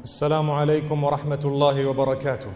Assalamu alaikum wa rahmatullahi wa barakatuh.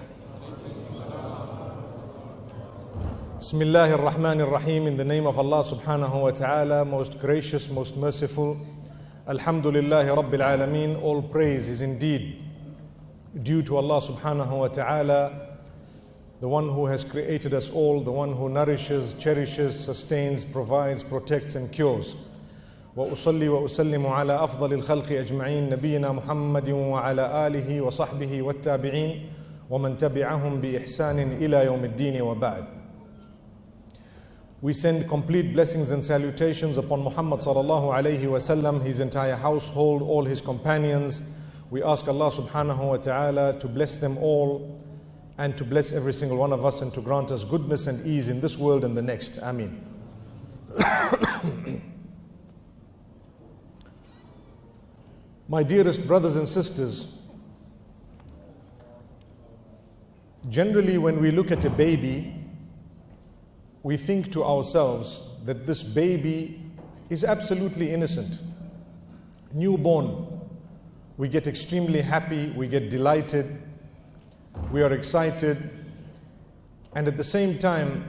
Bismillahir Rahmanir Rahim. In the name of Allah subhanahu wa ta'ala, most gracious, most merciful. Alhamdulillahi Rabbil Alameen. All praise is indeed due to Allah subhanahu wa ta'ala, the one who has created us all, the one who nourishes, cherishes, sustains, provides, protects and cures. وأصلي وأسلم على أفضل الخلق أجمعين نبينا محمد وعلى آله وصحبه والتابعين ومن تبعهم بإحسان إلى يوم الدين وبعد. We send complete blessings and salutations upon Muhammad sallallahu alayhi wasallam, his entire household, all his companions. We ask Allah subhanahu wa ta'ala to bless them all and to bless every single one of us and to grant us goodness and ease in this world and the next. Ameen. My dearest brothers and sisters, generally when we look at a baby, we think to ourselves that this baby is absolutely innocent. Newborn, we get extremely happy, we get delighted, we are excited, and at the same time,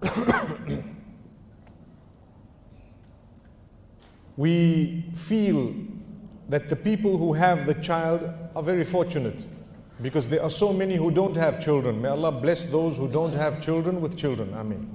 we feel that the people who have the child are very fortunate, because there are so many who don't have children. May Allah bless those who don't have children with children. Ameen.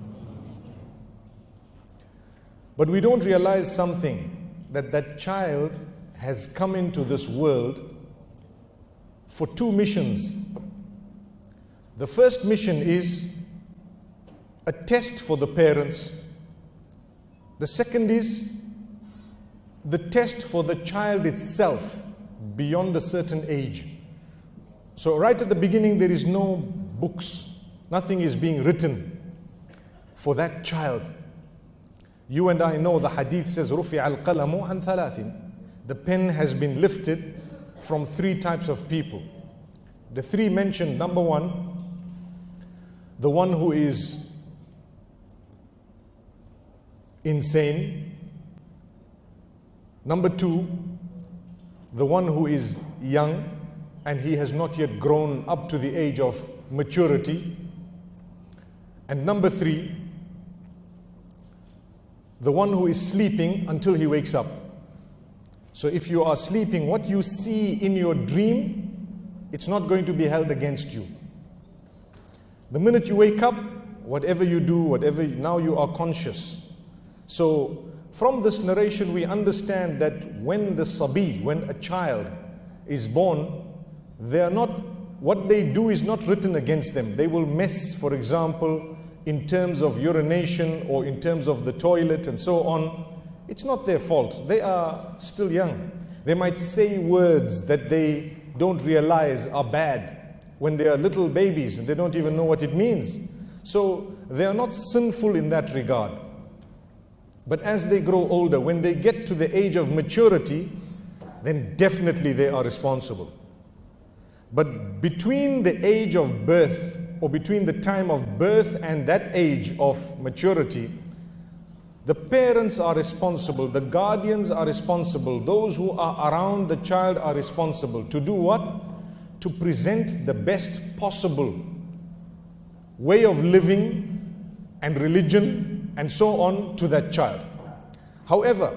But we don't realize something, that that child has come into this world for two missions. The first mission is a test for the parents. The second is the test for the child itself beyond a certain age. So right at the beginning there is no books, nothing is being written for that child. You and I know the hadith says رُفِعَ الْقَلَمُ عَنْ ثَلَاثٍ. The pen has been lifted from three types of people. The three mentioned: number one, the one who is insane; number two, the one who is young and he has not yet grown up to the age of maturity; and number three, the one who is sleeping until he wakes up. So if you are sleeping, what you see in your dream, it's not going to be held against you. The minute you wake up, whatever you do, now you are conscious. So from this narration we understand that when the sabi, when a child is born, they are not, what they do is not written against them. They will mess, for example, in terms of urination or in terms of the toilet and so on. It's not their fault. They are still young. They might say words that they don't realize are bad when they are little babies and they don't even know what it means. So they are not sinful in that regard. But as they grow older, when they get to the age of maturity, then definitely they are responsible. But between the age of birth, or between the time of birth and that age of maturity, the parents are responsible, the guardians are responsible, those who are around the child are responsible to do what? To present the best possible way of living and religion and so on to that child. However,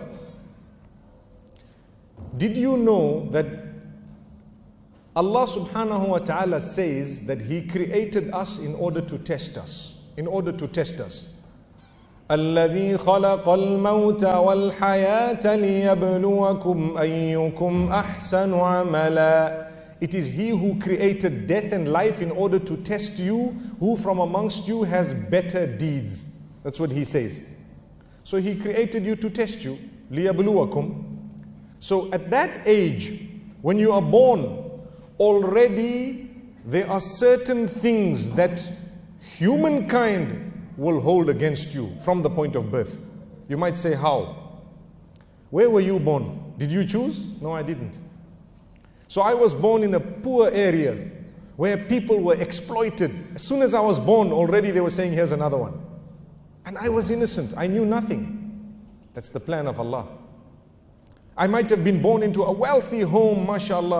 did you know that Allah subhanahu wa ta'ala says that He created us in order to test us? In order to test us. الَّذِي خَلَقَ الْمَوْتَ وَالْحَيَاةَ لِيَبْلُوَكُمْ أَيُّكُمْ أَحْسَنُ عَمَلًا. It is He who created death and life in order to test you, who from amongst you has better deeds. That's what He says. So He created you to test you. لِيَبْلُوَكُمْ. So at that age, when you are born, already there are certain things that humankind will hold against you from the point of birth. You might say, how? Where were you born? Did you choose? No, I didn't. So I was born in a poor area where people were exploited. As soon as I was born, already they were saying, here's another one. And I was innocent. I knew nothing. That's the plan of Allah. I might have been born into a wealthy home, mashallah.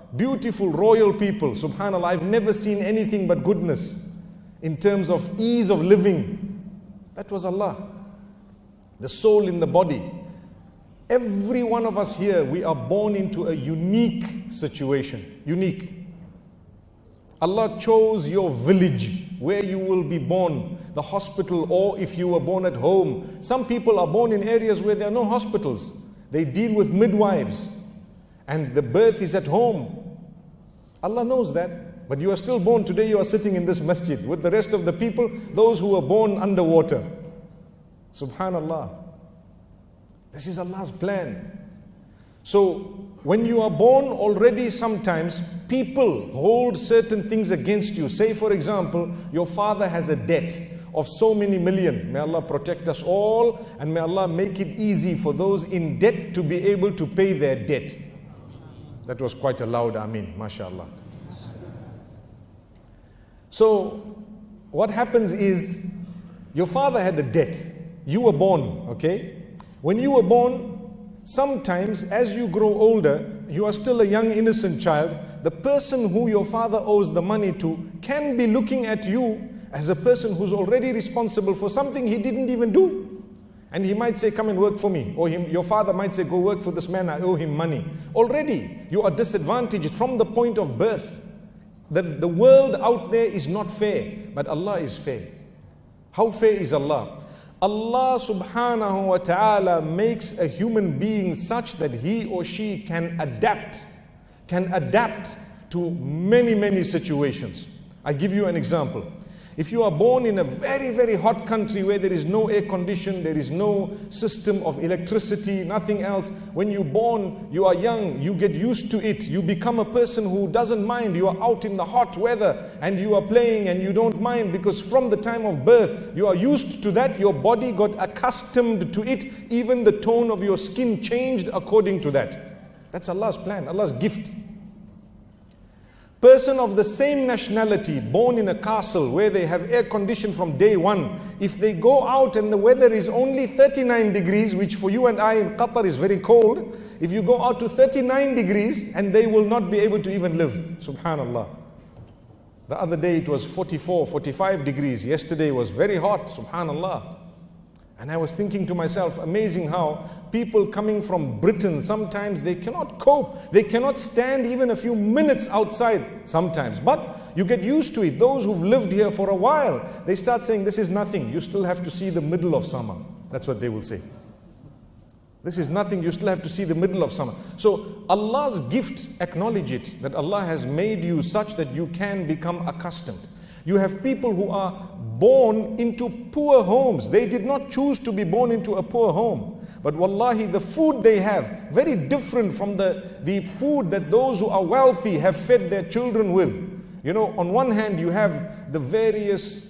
beautiful royal people. Subhanallah, I've never seen anything but goodness in terms of ease of living. That was Allah. The soul in the body. Every one of us here, we are born into a unique situation. Unique. Allah chose your village where you will be born, the hospital, or if you were born at home. Some people are born in areas where there are no hospitals. They deal with midwives and the birth is at home. Allah knows that. But you are still born. Today you are sitting in this masjid with the rest of the people, those who were born underwater. Subhanallah. This is Allah's plan. So when you are born already, sometimes people hold certain things against you. Say for example, your father has a debt of so many million. May Allah protect us all, and may Allah make it easy for those in debt to be able to pay their debt. That was quite a loud Ameen, mashallah. So what happens is, your father had a debt. You were born, okay? When you were born, sometimes as you grow older, you are still a young innocent child, the person who your father owes the money to can be looking at you as a person who's already responsible for something he didn't even do. And he might say, come and work for me. Or your father might say, go work for this man, I owe him money. Already you are disadvantaged from the point of birth. That the world out there is not fair, but Allah is fair. How fair is Allah? Allah subhanahu wa ta'ala makes a human being such that he or she can adapt to many, many situations. I give you an example. If you are born in a very, very hot country where there is no air condition, there is no system of electricity, nothing else. When you're born, you are young, you get used to it. You become a person who doesn't mind. You are out in the hot weather and you are playing and you don't mind, because from the time of birth, you are used to that. Your body got accustomed to it. Even the tone of your skin changed according to that. That's Allah's plan, Allah's gift. Person of the same nationality, born in a castle where they have air condition from day one, if they go out and the weather is only 39 degrees, which for you and I in Qatar is very cold, if you go out to 39 degrees and they will not be able to even live. Subhanallah. The other day it was 44, 45 degrees. Yesterday was very hot. Subhanallah. And I was thinking to myself, amazing how people coming from Britain, sometimes they cannot cope. They cannot stand even a few minutes outside sometimes. But you get used to it. Those who've lived here for a while, they start saying, this is nothing. You still have to see the middle of summer. That's what they will say. This is nothing. You still have to see the middle of summer. So Allah's gift, acknowledge it, that Allah has made you such that you can become accustomed. You have people who are born into poor homes. They did not choose to be born into a poor home. But wallahi, the food they have, very different from the food that those who are wealthy have fed their children with. You know, on one hand you have the various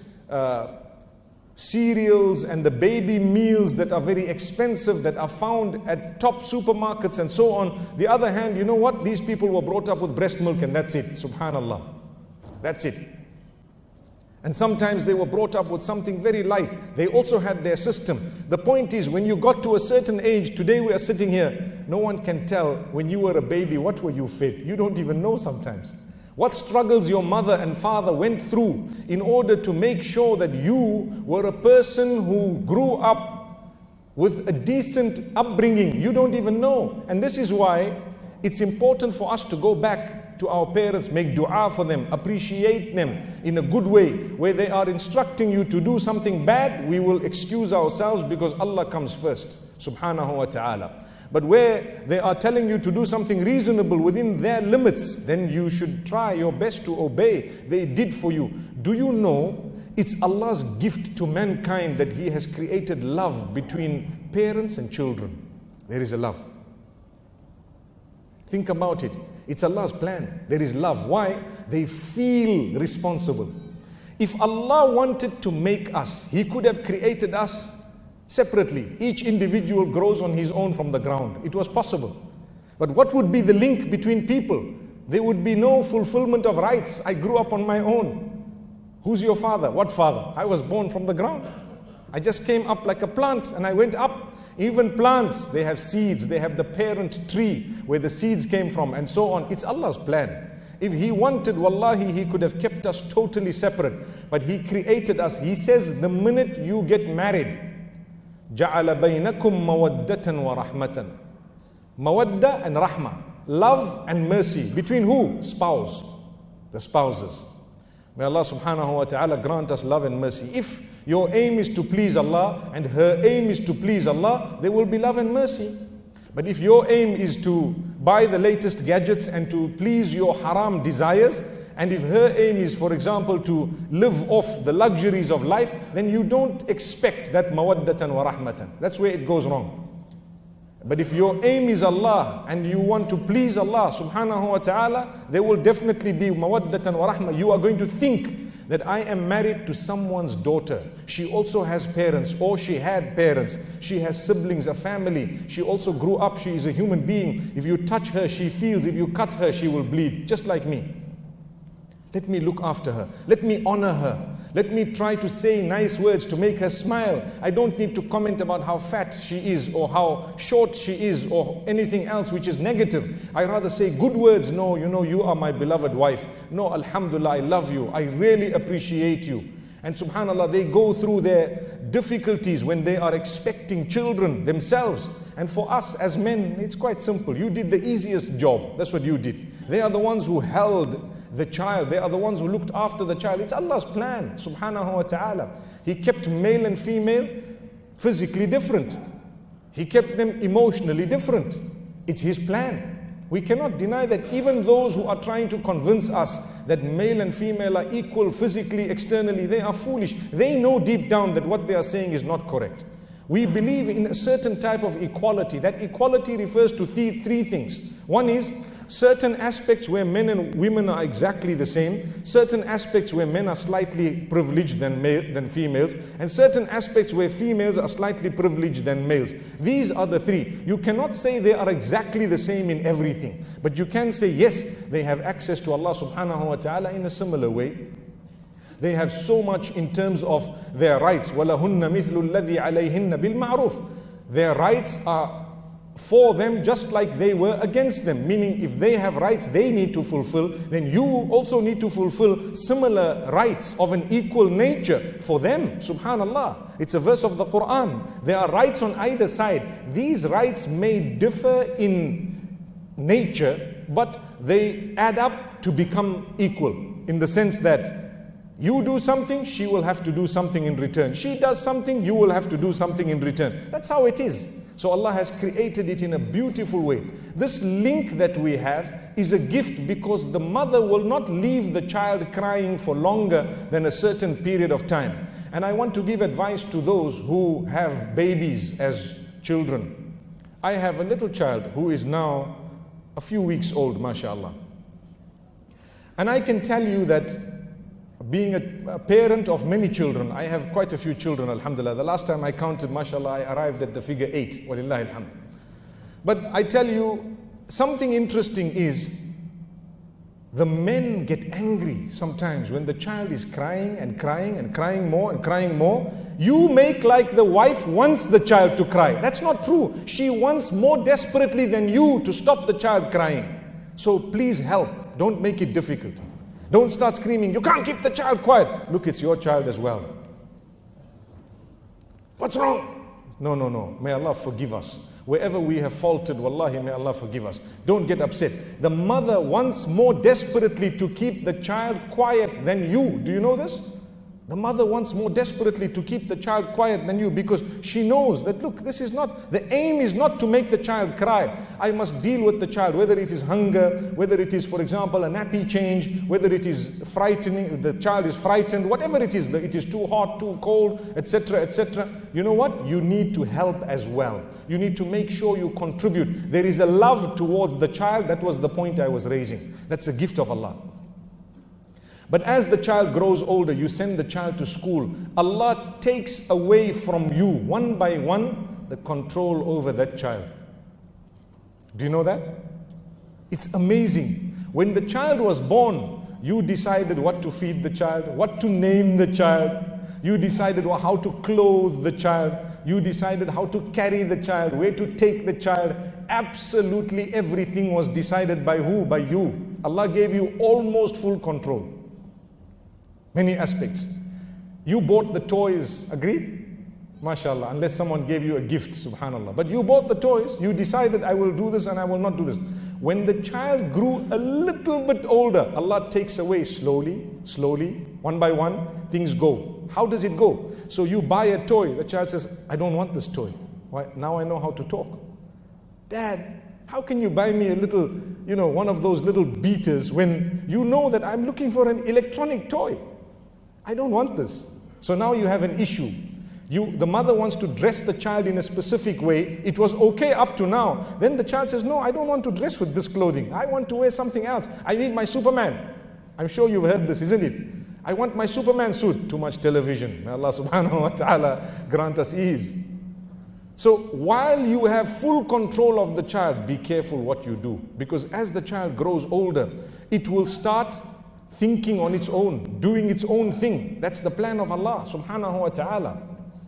cereals and the baby meals that are very expensive, that are found at top supermarkets and so on. The other hand, you know what? These people were brought up with breast milk and that's it. Subhanallah. That's it. And sometimes they were brought up with something very light. They also had their system. The point is, when you got to a certain age, today we are sitting here, no one can tell when you were a baby, what were you fed? You don't even know sometimes. What struggles your mother and father went through in order to make sure that you were a person who grew up with a decent upbringing. You don't even know. And this is why it's important for us to go back to our parents, make dua for them, appreciate them in a good way. Where they are instructing you to do something bad, we will excuse ourselves because Allah comes first, subhanahu wa ta'ala. But where they are telling you to do something reasonable within their limits, then you should try your best to obey. They did for you. Do you know it's Allah's gift to mankind that He has created love between parents and children? There is a love. Think about it. It's Allah's plan. There is love. Why? They feel responsible. If Allah wanted to make us, He could have created us separately. Each individual grows on his own from the ground. It was possible. But what would be the link between people? There would be no fulfillment of rights. I grew up on my own. Who's your father? What father? I was born from the ground. I just came up like a plant and I went up. Even plants, they have seeds, they have the parent tree where the seeds came from and so on. It's Allah's plan. If He wanted, wallahi, He could have kept us totally separate. But He created us. He says the minute you get married, جَعَلَ بَيْنَكُمْ مَوَدَّةً وَرَحْمَةً. Mawadda and rahmah. Love and mercy. Between who? Spouse. The spouses. May Allah subhanahu wa ta'ala grant us love and mercy. If your aim is to please Allah and her aim is to please Allah, there will be love and mercy. But if your aim is to buy the latest gadgets and to please your haram desires, and if her aim is, for example, to live off the luxuries of life, then you don't expect that mawaddatan wa rahmatan. That's where it goes wrong. But if your aim is Allah and you want to please Allah subhanahu wa ta'ala, there will definitely be mawaddatan wa rahmah. You are going to think that I am married to someone's daughter. She also has parents, or she had parents. She has siblings, a family. She also grew up. She is a human being. If you touch her, she feels. If you cut her, she will bleed, just like me. Let me look after her. Let me honor her. Let me try to say nice words to make her smile. I don't need to comment about how fat she is or how short she is or anything else which is negative. I rather say good words. No, you know, you are my beloved wife. No, alhamdulillah, I love you. I really appreciate you. And subhanallah, they go through their difficulties when they are expecting children themselves. And for us as men, it's quite simple. You did the easiest job. That's what you did. They are the ones who held the child. They are the ones who looked after the child. It's Allah's plan, subhanahu wa ta'ala. He kept male and female physically different. He kept them emotionally different. It's His plan. We cannot deny that. Even those who are trying to convince us that male and female are equal physically, externally, they are foolish. They know deep down that what they are saying is not correct. We believe in a certain type of equality. That equality refers to three things. One is certain aspects where men and women are exactly the same, certain aspects where men are slightly privileged than females, and certain aspects where females are slightly privileged than males. These are the three. You cannot say they are exactly the same in everything, but you can say yes, they have access to Allah subhanahu wa ta'ala in a similar way. They have so much in terms of their rights. وَلَهُنَّ مِثْلُ الَّذِي عَلَيْهِنَّ بِالْمَعْرُوفِ. Their rights are for them just like they were against them. Meaning if they have rights they need to fulfill, then you also need to fulfill similar rights of an equal nature for them. Subhanallah. It's a verse of the Quran. There are rights on either side. These rights may differ in nature, but they add up to become equal, in the sense that you do something, she will have to do something in return. She does something, you will have to do something in return. That's how it is. So Allah has created it in a beautiful way. This link that we have is a gift, because the mother will not leave the child crying for longer than a certain period of time. And I want to give advice to those who have babies as children. I have a little child who is now a few weeks old, mashallah. And I can tell you that being a parent of many children, I have quite a few children, alhamdulillah. The last time I counted, mashallah, I arrived at the figure 8, walillahi alhamd. But I tell you, something interesting is, the men get angry sometimes when the child is crying and crying and crying more and crying more. You make like the wife wants the child to cry. That's not true. She wants more desperately than you to stop the child crying. So please help. Don't make it difficult. Don't start screaming, you can't keep the child quiet. Look, it's your child as well. What's wrong? No, no, no. May Allah forgive us. Wherever we have faltered, wallahi, may Allah forgive us. Don't get upset. The mother wants more desperately to keep the child quiet than you. Do you know this? The mother wants more desperately to keep the child quiet than you, because she knows that, look, this is not, the aim is not to make the child cry. I must deal with the child, whether it is hunger, whether it is, for example, a nappy change, whether it is frightening, the child is frightened, whatever it is too hot, too cold, etc., etc. You know what? You need to help as well. You need to make sure you contribute. There is a love towards the child. That was the point I was raising. That's a gift of Allah. But as the child grows older, you send the child to school, Allah takes away from you, one by one, the control over that child. Do you know that? It's amazing. When the child was born, you decided what to feed the child, what to name the child. You decided how to clothe the child. You decided how to carry the child, where to take the child. Absolutely everything was decided by who? By you. Allah gave you almost full control. Many aspects. You bought the toys, agreed? MashaAllah, unless someone gave you a gift, subhanallah. But you bought the toys, you decided I will do this and I will not do this. When the child grew a little bit older, Allah takes away slowly, slowly, one by one, things go. How does it go? So you buy a toy, the child says, I don't want this toy. Why? Now I know how to talk. Dad, how can you buy me a little, one of those little beaters when you know that I'm looking for an electronic toy? I don't want this. So now you have an issue. The mother wants to dress the child in a specific way. It was okay up to now. Then the child says, no, I don't want to dress with this clothing. I want to wear something else. I need my Superman. I'm sure you've heard this, isn't it? I want my Superman suit. Too much television. May Allah subhanahu wa ta'ala grant us ease. So while you have full control of the child, be careful what you do. Because as the child grows older, it will start thinking on its own, doing its own thing. That's the plan of Allah subhanahu wa ta'ala.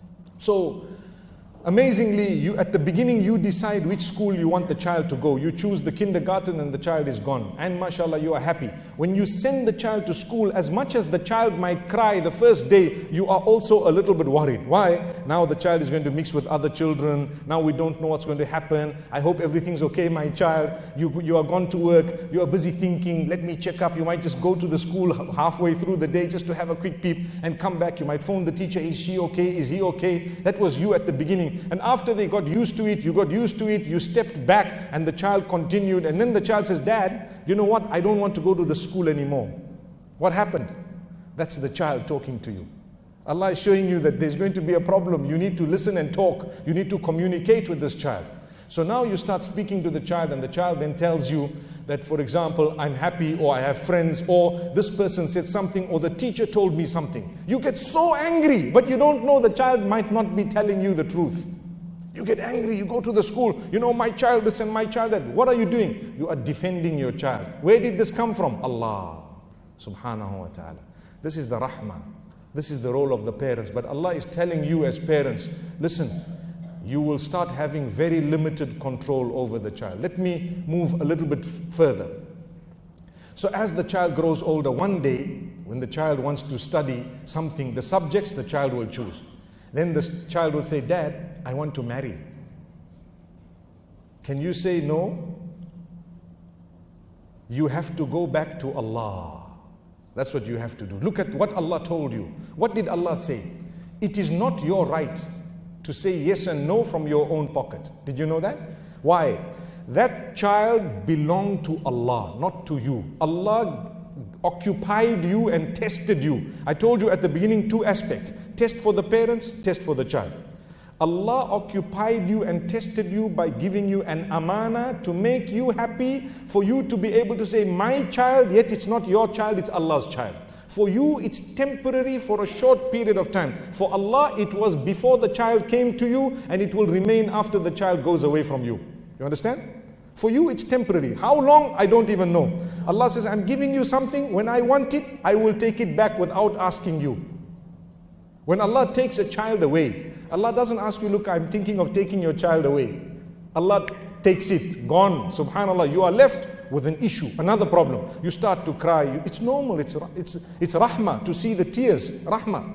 So, amazingly, at the beginning you decide which school you want the child to go. You choose the kindergarten and the child is gone. And mashallah, you are happy. When you send the child to school, as much as the child might cry the first day, you are also a little bit worried. Why? Now the child is going to mix with other children. Now we don't know what's going to happen. I hope everything's okay, my child. You are gone to work. You are busy thinking, let me check up. You might just go to the school halfway through the day just to have a quick peep and come back. You might phone the teacher, is she okay? Is he okay? That was you at the beginning. And after they got used to it, you got used to it, you stepped back and the child continued. And then the child says, Dad, you know what? I don't want to go to the school anymore. What happened? That's the child talking to you. Allah is showing you that there's going to be a problem. You need to listen and talk. You need to communicate with this child. So now you start speaking to the child and the child then tells you that, for example, I'm happy, or I have friends, or this person said something, or the teacher told me something. You get so angry, but you don't know the child might not be telling you the truth. You get angry, you go to the school, my child this and my child that. What are you doing? You are defending your child. Where did this come from? Allah subhanahu wa ta'ala. This is the rahmah. This is the role of the parents. But Allah is telling you as parents, listen, you will start having very limited control over the child. Let me move a little bit further. So as the child grows older, one day when the child wants to study something, the subjects the child will choose. Then the child will say, Dad, I want to marry. Can you say no? You have to go back to Allah. That's what you have to do. Look at what Allah told you. What did Allah say? It is not your right to say yes and no from your own pocket. Did you know that? Why? That child belonged to Allah, not to you. Allah occupied you and tested you. I told you at the beginning 2 aspects. Test for the parents, test for the child. Allah occupied you and tested you by giving you an amana to make you happy, for you to be able to say, my child, yet it's not your child, it's Allah's child. For you, it's temporary for a short period of time. For Allah, it was before the child came to you, and it will remain after the child goes away from you. You understand? For you, it's temporary. How long? I don't even know. Allah says, I'm giving you something. When I want it, I will take it back without asking you. When Allah takes a child away, Allah doesn't ask you, look, I'm thinking of taking your child away. Allah takes it, gone. Subhanallah, you are left with an issue, another problem. You start to cry. It's normal. It's rahmah to see the tears. Rahmah.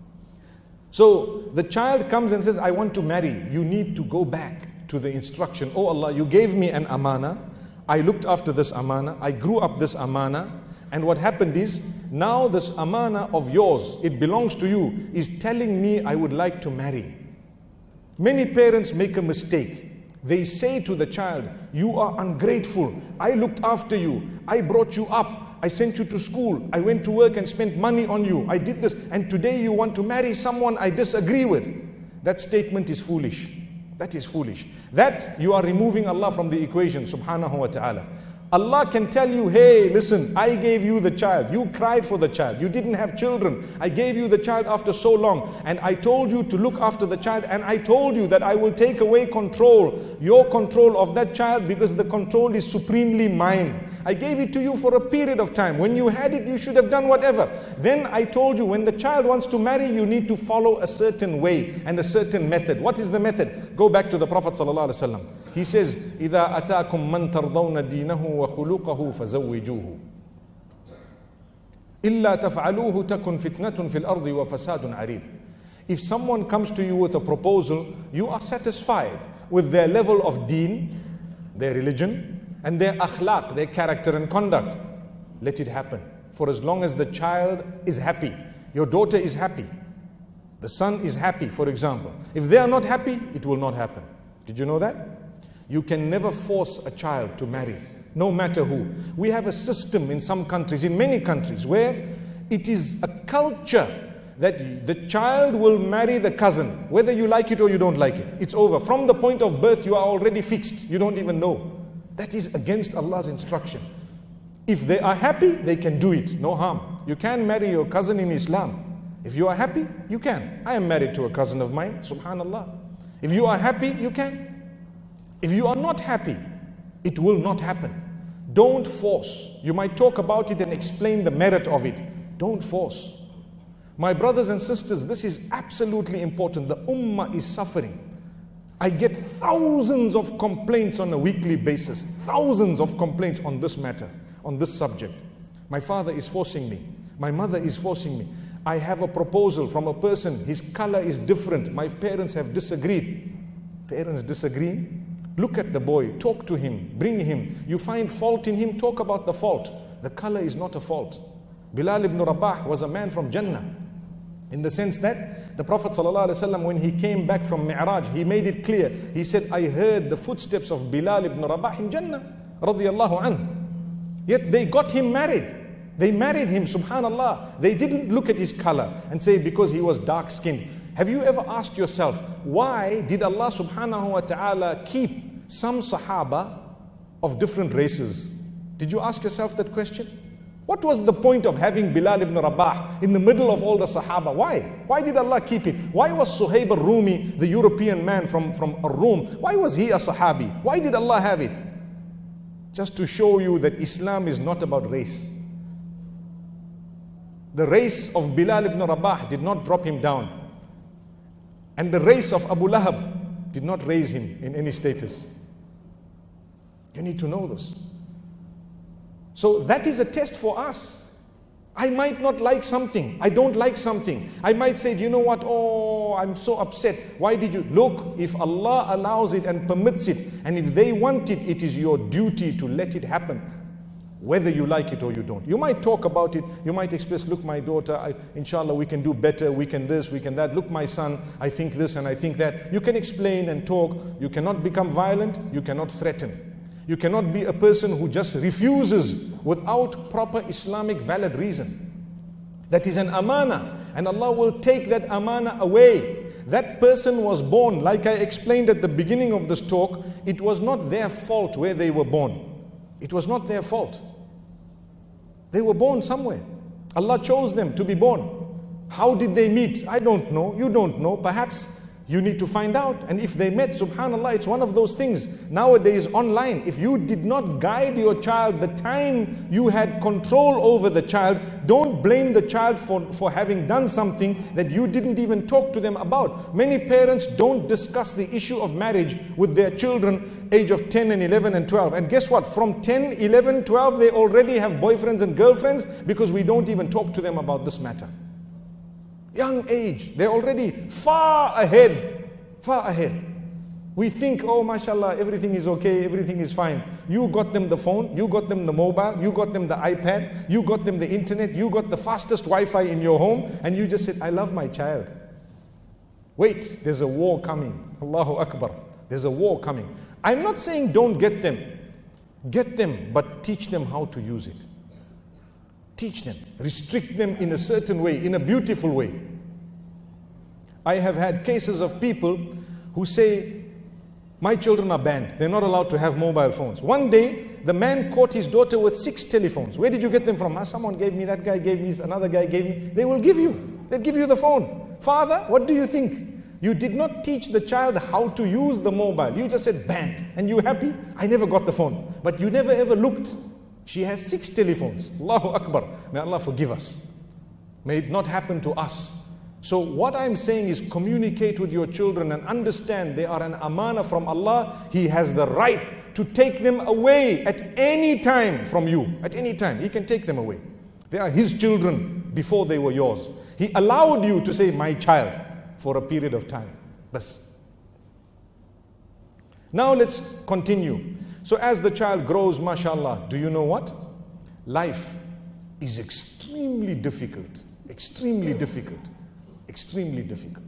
So the child comes and says, I want to marry. You need to go back to the instruction. Oh Allah, you gave me an amana. I looked after this amana. I grew up this amana. And what happened is, now this amana of yours, it belongs to you, is telling me I would like to marry. Many parents make a mistake. They say to the child, you are ungrateful. I looked after you. I brought you up. I sent you to school. I went to work and spent money on you. I did this. And today you want to marry someone I disagree with. That statement is foolish. That is foolish. That you are removing Allah from the equation, subhanahu wa ta'ala. Allah can tell you, hey, listen, I gave you the child. You cried for the child. You didn't have children. I gave you the child after so long. And I told you to look after the child. And I told you that I will take away control, your control of that child, because the control is supremely mine. I gave it to you for a period of time. When you had it, you should have done whatever. Then I told you, when the child wants to marry, you need to follow a certain way and a certain method. What is the method? Go back to the Prophet ﷺ. He says, إِذَا أَتَاكُمْ مَنْ تَرْضَوْنَ دِينَهُ وَخُلُقَهُ فَزَوِّجُوهُ إِلَّا تَفْعَلُوهُ تَكُنْ فِتْنَةٌ فِي الْأَرْضِ وَفَسَادٌ عَرِيضٌ. If someone comes to you with a proposal, you are satisfied with their level of deen, their religion, and their akhlaq, their character and conduct, let it happen. For as long as the child is happy, your daughter is happy, the son is happy, for example. If they are not happy, it will not happen. Did you know that? You can never force a child to marry, no matter who. We have a system in some countries, in many countries, where it is a culture that the child will marry the cousin, whether you like it or you don't like it. It's over. From the point of birth, you are already fixed. You don't even know. That is against Allah's instruction. If they are happy, they can do it. No harm. You can marry your cousin in Islam. If you are happy, you can. I am married to a cousin of mine, subhanallah. If you are happy, you can. If you are not happy, it will not happen. Don't force. You might talk about it and explain the merit of it. Don't force. My brothers and sisters, this is absolutely important. The ummah is suffering. I get thousands of complaints on a weekly basis. Thousands of complaints on this matter, on this subject. My father is forcing me. My mother is forcing me. I have a proposal from a person. His color is different. My parents have disagreed. Parents disagree. Look at the boy. Talk to him. Bring him. You find fault in him. Talk about the fault. The color is not a fault. Bilal ibn Rabah was a man from Jannah. In the sense that the Prophet ﷺ, when he came back from Mi'raj, he made it clear. He said, I heard the footsteps of Bilal ibn Rabah in Jannah, radiyallahu anhu. Yet they got him married. They married him, subhanallah. They didn't look at his color and say because he was dark skinned. Have you ever asked yourself, why did Allah subhanahu wa ta'ala keep some Sahaba of different races? Did you ask yourself that question? What was the point of having Bilal ibn Rabah in the middle of all the Sahaba? Why? Why did Allah keep it? Why was Suhaib al-Rumi, the European man from Ar-Rum, why was he a Sahabi? Why did Allah have it? Just to show you that Islam is not about race. The race of Bilal ibn Rabah did not drop him down. And the race of Abu Lahab did not raise him in any status. You need to know this. So that is a test for us. I might not like something. I don't like something. I might say, you know what? Oh, I'm so upset. Why did you? Look, if Allah allows it and permits it, and if they want it, it is your duty to let it happen. Whether you like it or you don't. You might talk about it. You might express, look, my daughter, inshallah, we can do better. We can this, we can that. Look, my son, I think this and I think that. You can explain and talk. You cannot become violent. You cannot threaten. You cannot be a person who just refuses without proper Islamic valid reason. That is an amana, and Allah will take that amana away. That person was born, like I explained at the beginning of this talk, it was not their fault where they were born. It was not their fault. They were born somewhere. Allah chose them to be born. How did they meet? I don't know. You don't know. Perhaps you need to find out. And if they met, subhanallah, it's one of those things. Nowadays, online, if you did not guide your child the time you had control over the child, don't blame the child for having done something that you didn't even talk to them about. Many parents don't discuss the issue of marriage with their children age of 10 and 11 and 12. And guess what? From 10, 11, 12, they already have boyfriends and girlfriends because we don't even talk to them about this matter. Young age, they're already far ahead, far ahead. We think, oh, mashallah, everything is okay, everything is fine. You got them the phone, you got them the mobile, you got them the iPad, you got them the internet, you got the fastest Wi-Fi in your home, and you just said, I love my child. Wait, there's a war coming. Allahu Akbar. There's a war coming. I'm not saying don't get them. Get them, but teach them how to use it. Teach them. Restrict them in a certain way, in a beautiful way. I have had cases of people who say, my children are banned. They're not allowed to have mobile phones. One day, the man caught his daughter with 6 telephones. Where did you get them from? Someone gave me, that guy gave me, another guy gave me. They will give you. They'll give you the phone. Father, what do you think? You did not teach the child how to use the mobile. You just said banned. And you happy? I never got the phone. But you never ever looked. She has 6 telephones. Allahu Akbar. May Allah forgive us. May it not happen to us. So what I'm saying is, communicate with your children and understand they are an amana from Allah. He has the right to take them away at any time from you. At any time, He can take them away. They are His children before they were yours. He allowed you to say, my child, for a period of time. Bas. Now let's continue. So as the child grows, mashallah, do you know what? Life is extremely difficult. Extremely difficult. Extremely difficult.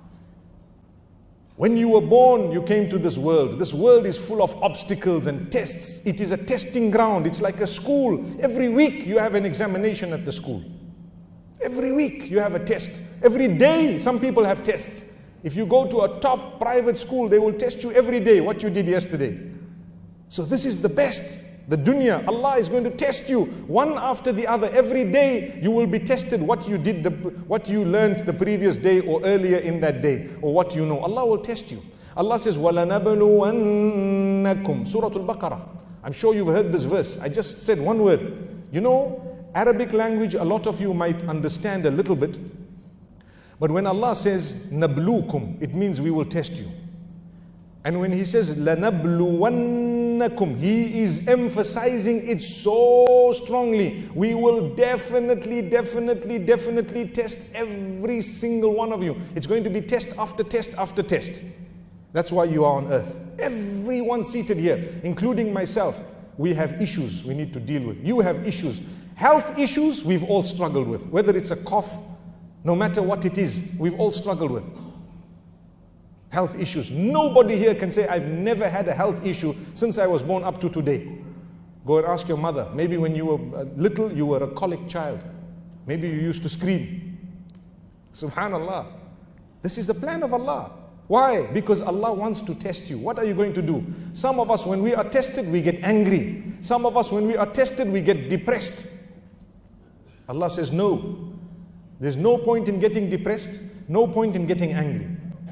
When you were born, you came to this world. This world is full of obstacles and tests. It is a testing ground. It's like a school. Every week you have an examination at the school. Every week you have a test. Every day some people have tests. If you go to a top private school, they will test you every day what you did yesterday. So this is the best. The dunya, Allah is going to test you one after the other. Every day you will be tested what you did, what you learned the previous day or earlier in that day, or what you know. Allah will test you. Allah says, وَلَنَبْلُوَنَّكُمْ Surah Al-Baqarah. I'm sure you've heard this verse. I just said one word. You know, Arabic language, a lot of you might understand a little bit. But when Allah says, نَبْلُوكُمْ, it means we will test you. And when He says, لَنَبْلُوَنَّكُمْ, He is emphasizing it so strongly. We will definitely test every single one of you. It's going to be test after test after test. That's why you are on earth. Everyone seated here, including myself, we have issues we need to deal with. You have issues. Health issues we've all struggled with. Whether it's a cough, no matter what it is, we've all struggled with. Health issues. Nobody here can say, I've never had a health issue since I was born up to today. Go and ask your mother. Maybe when you were little, you were a colic child. Maybe you used to scream. Subhanallah. This is the plan of Allah. Why? Because Allah wants to test you. What are you going to do? Some of us, when we are tested, we get angry. Some of us, when we are tested, we get depressed. Allah says, no. There's no point in getting depressed. No point in getting angry.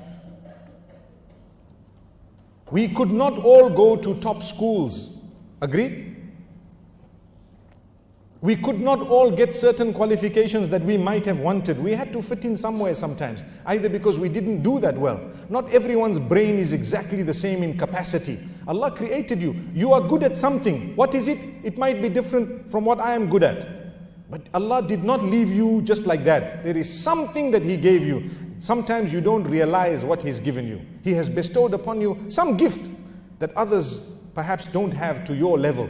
We could not all go to top schools. Agreed? We could not all get certain qualifications that we might have wanted. We had to fit in somewhere sometimes. Either because we didn't do that well. Not everyone's brain is exactly the same in capacity. Allah created you. You are good at something. What is it? It might be different from what I am good at. But Allah did not leave you just like that. There is something that He gave you. Sometimes you don't realize what He's given you. He has bestowed upon you some gift that others perhaps don't have to your level.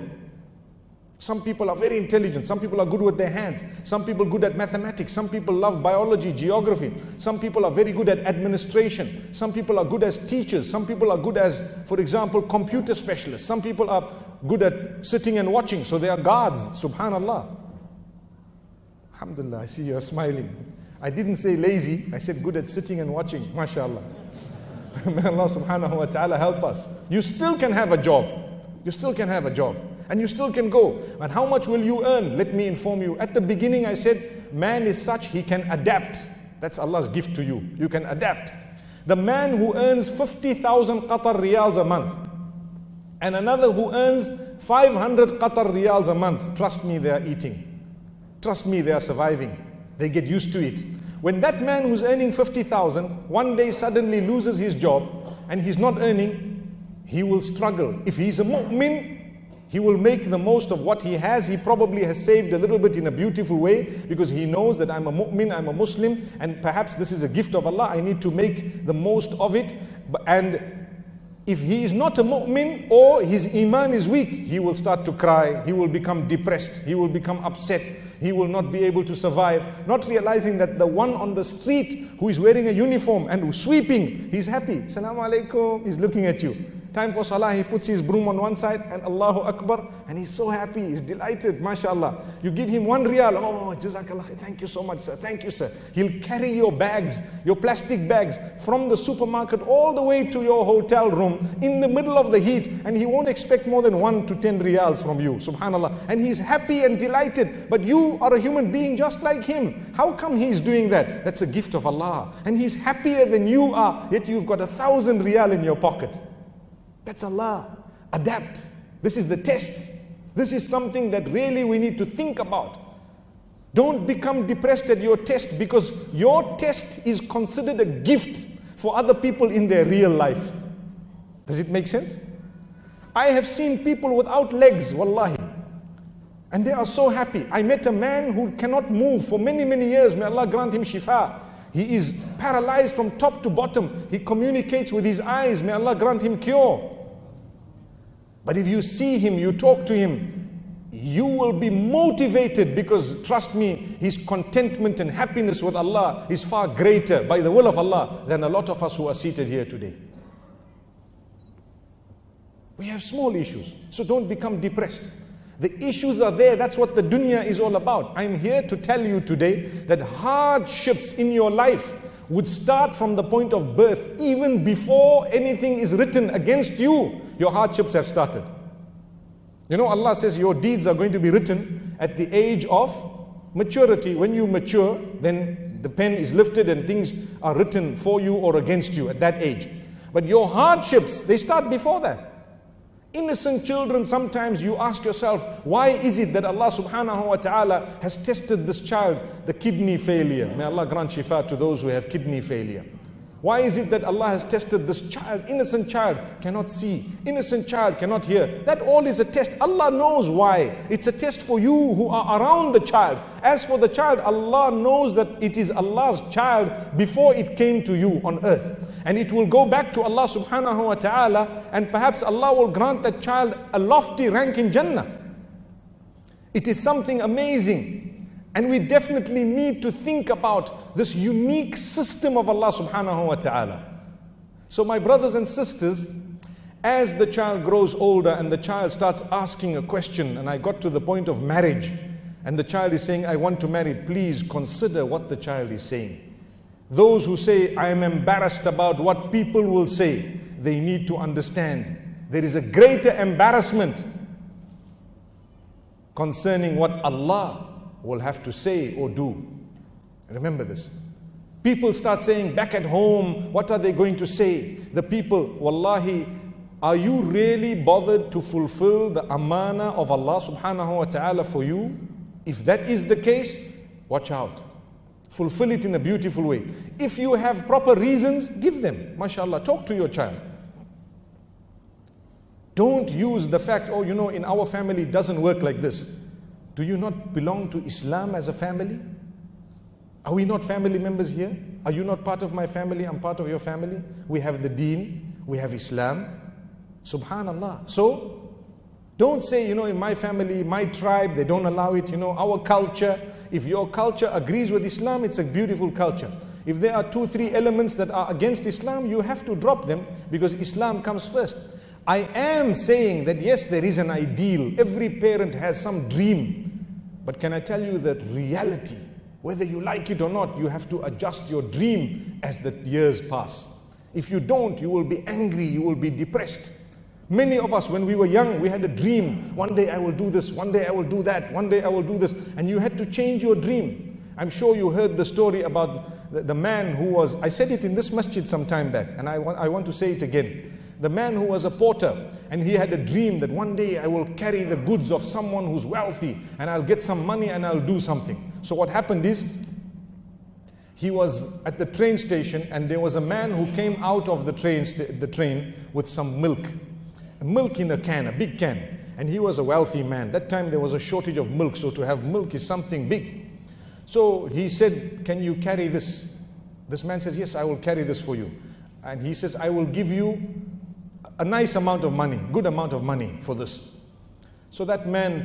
Some people are very intelligent. Some people are good with their hands. Some people are good at mathematics. Some people love biology, geography. Some people are very good at administration. Some people are good as teachers. Some people are good as, for example, computer specialists. Some people are good at sitting and watching. So they are guards. Subhanallah. Alhamdulillah, I see you are smiling. I didn't say lazy, I said good at sitting and watching. MashaAllah. May Allah subhanahu wa ta'ala help us. You still can have a job. You still can have a job. And you still can go. And how much will you earn? Let me inform you. At the beginning I said, man is such, he can adapt. That's Allah's gift to you. You can adapt. The man who earns 50,000 Qatar riyals a month, and another who earns 500 Qatar riyals a month, trust me, they are eating. Trust me, they are surviving. They get used to it. When that man who's earning 50,000 one day suddenly loses his job and he's not earning, he will struggle. If he's a mu'min, he will make the most of what he has. He probably has saved a little bit in a beautiful way because he knows that I'm a mu'min, I'm a Muslim, and perhaps this is a gift of Allah. I need to make the most of it. And if he is not a mu'min or his iman is weak, he will start to cry. He will become depressed. He will become upset. He will not be able to survive, not realizing that the one on the street who is wearing a uniform and who's sweeping, he's happy. Assalamu alaikum, he's looking at you. Time for salah, he puts his broom on one side and Allahu Akbar, and he's so happy, he's delighted, mashallah. You give him 1 riyal, oh, jazakallah, thank you so much, sir, thank you, sir. He'll carry your bags, your plastic bags, from the supermarket all the way to your hotel room in the middle of the heat, and he won't expect more than 1 to 10 riyals from you, subhanallah. And he's happy and delighted, but you are a human being just like him. How come he's doing that? That's a gift of Allah. And he's happier than you are, yet you've got 1,000 riyal in your pocket. That's Allah. Adapt. This is the test. This is something that really we need to think about. Don't become depressed at your test, because your test is considered a gift for other people in their real life. Does it make sense? I have seen people without legs, wallahi, and they are so happy. I met a man who cannot move for many, many years. May Allah grant him shifa. He is paralyzed from top to bottom. He communicates with his eyes. May Allah grant him cure. But if you see him, you talk to him, you will be motivated, because trust me, his contentment and happiness with Allah is far greater by the will of Allah than a lot of us who are seated here today. We have small issues, so don't become depressed. The issues are there. That's what the dunya is all about. I'm here to tell you today that hardships in your life would start from the point of birth. Even before anything is written against you, your hardships have started. You know, Allah says your deeds are going to be written at the age of maturity. When you mature, then the pen is lifted and things are written for you or against you at that age. But your hardships, they start before that. Innocent children, sometimes you ask yourself, why is it that Allah subhanahu wa ta'ala has tested this child, the kidney failure? May Allah grant shifa to those who have kidney failure. Why is it that Allah has tested this child? Innocent child cannot see, innocent child cannot hear. That all is a test. Allah knows why. It's a test for you who are around the child. As for the child, Allah knows that it is Allah's child before it came to you on earth. And it will go back to Allah subhanahu wa ta'ala, and perhaps Allah will grant that child a lofty rank in Jannah. It is something amazing. And we definitely need to think about this unique system of Allah subhanahu wa ta'ala. So my brothers and sisters, as the child grows older and the child starts asking a question, and I got to the point of marriage, and the child is saying, I want to marry, please consider what the child is saying. Those who say, I am embarrassed about what people will say, they need to understand there is a greater embarrassment concerning what Allah will have to say or do. Remember this. People start saying back at home, what are they going to say? The people, wallahi, are you really bothered to fulfill the amana of Allah subhanahu wa ta'ala for you? If that is the case, watch out. Fulfill it in a beautiful way. If you have proper reasons, give them. MashaAllah, talk to your child. Don't use the fact, oh, you know, in our family it doesn't work like this. Do you not belong to Islam as a family? Are we not family members here? Are you not part of my family? I'm part of your family. We have the Deen, we have Islam. Subhanallah. So, don't say, you know, in my family, my tribe, they don't allow it. You know, our culture, if your culture agrees with Islam, it's a beautiful culture. If there are 2-3 elements that are against Islam, you have to drop them, because Islam comes first. I am saying that yes, there is an ideal. Every parent has some dream. But can I tell you that reality, whether you like it or not, you have to adjust your dream as the years pass. If you don't, you will be angry, you will be depressed. Many of us, when we were young, we had a dream. One day I will do this, one day I will do that, one day I will do this. And you had to change your dream. I'm sure you heard the story about the man who was, I said it in this masjid some time back, and I want to say it again. The man who was a porter, and he had a dream that one day I will carry the goods of someone who's wealthy, and I'll get some money and I'll do something. So what happened is, he was at the train station, and there was a man who came out of the train with some milk. Milk in a can, a big can. And he was a wealthy man. That time there was a shortage of milk, so to have milk is something big. So he said, can you carry this? This man says, yes, I will carry this for you. And he says, I will give you a nice amount of money, good amount of money for this. So that man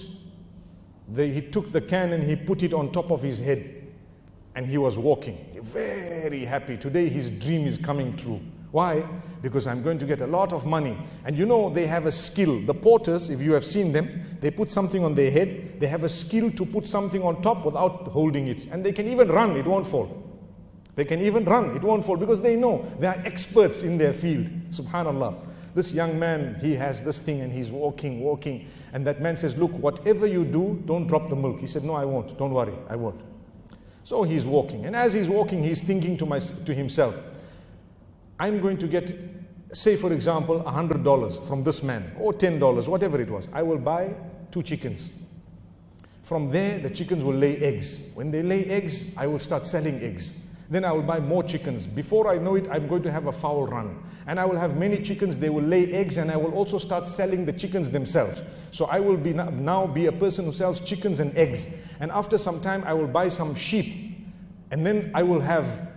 he took the can and he put it on top of his head, and he was walking, very happy. Today his dream is coming true. Why? Because I'm going to get a lot of money. And you know, they have a skill. The porters, if you have seen them, they put something on their head. They have a skill to put something on top without holding it. And they can even run, it won't fall. They can even run, it won't fall, because they know they are experts in their field. Subhanallah. This young man, he has this thing and he's walking. And that man says, look, whatever you do, don't drop the milk. He said, no, I won't. Don't worry, I won't. So he's walking. And as he's walking, he's thinking to himself, I'm going to get, say for example, $100 from this man, or $10, whatever it was. I will buy 2 chickens. From there, the chickens will lay eggs. When they lay eggs, I will start selling eggs. Then I will buy more chickens. Before I know it, I'm going to have a fowl run. And I will have many chickens, they will lay eggs, and I will also start selling the chickens themselves. So I will now be a person who sells chickens and eggs. And after some time, I will buy some sheep. And then I will have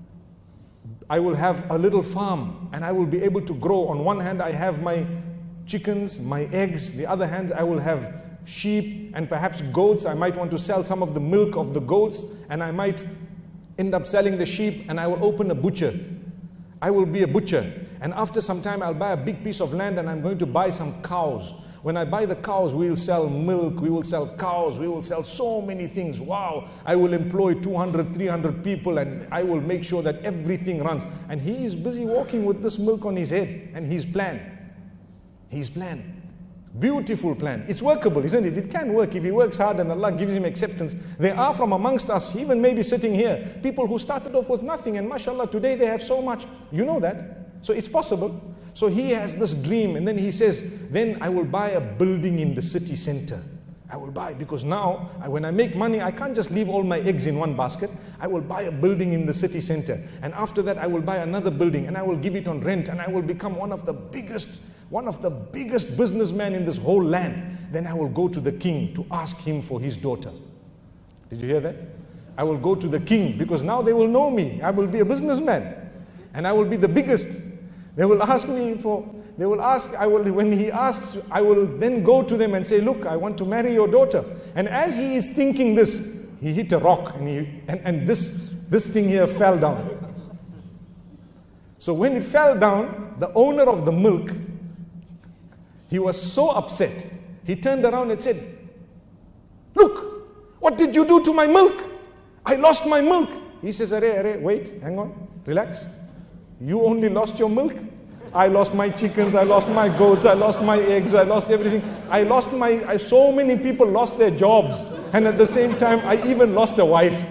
a little farm, and I will be able to grow. On one hand, I have my chickens, my eggs. The other hand, I will have sheep and perhaps goats. I might want to sell some of the milk of the goats, and I might end up selling the sheep, and I will open a butcher. I will be a butcher. And after some time, I'll buy a big piece of land, and I'm going to buy some cows. When I buy the cows, we will sell milk, we will sell cows, we will sell so many things. Wow, I will employ 200, 300 people, and I will make sure that everything runs. And he is busy walking with this milk on his head, and his plan. His plan. Beautiful plan. It's workable, isn't it? It can work if he works hard and Allah gives him acceptance. There are from amongst us, even maybe sitting here, people who started off with nothing, and mashallah, today they have so much. You know that. So it's possible. So he has this dream, and then he says, then I will buy a building in the city center. I will buy, because now when I make money, I can't just leave all my eggs in one basket. I will buy a building in the city center. And after that, I will buy another building, and I will give it on rent, and I will become one of the biggest businessmen in this whole land. Then I will go to the king to ask him for his daughter. Did you hear that? I will go to the king, because now they will know me. I will be a businessman, and I will be the biggest. They will ask me when he asks, I will then go to them and say, look, I want to marry your daughter. And as he is thinking this, he hit a rock, and this thing here fell down. So when it fell down, the owner of the milk, he was so upset. He turned around and said, look, what did you do to my milk? I lost my milk. He says, Arre, wait, hang on, relax. You only lost your milk. I lost my chickens, I lost my goats, I lost my eggs, I lost everything. So many people lost their jobs. And at the same time, I even lost a wife.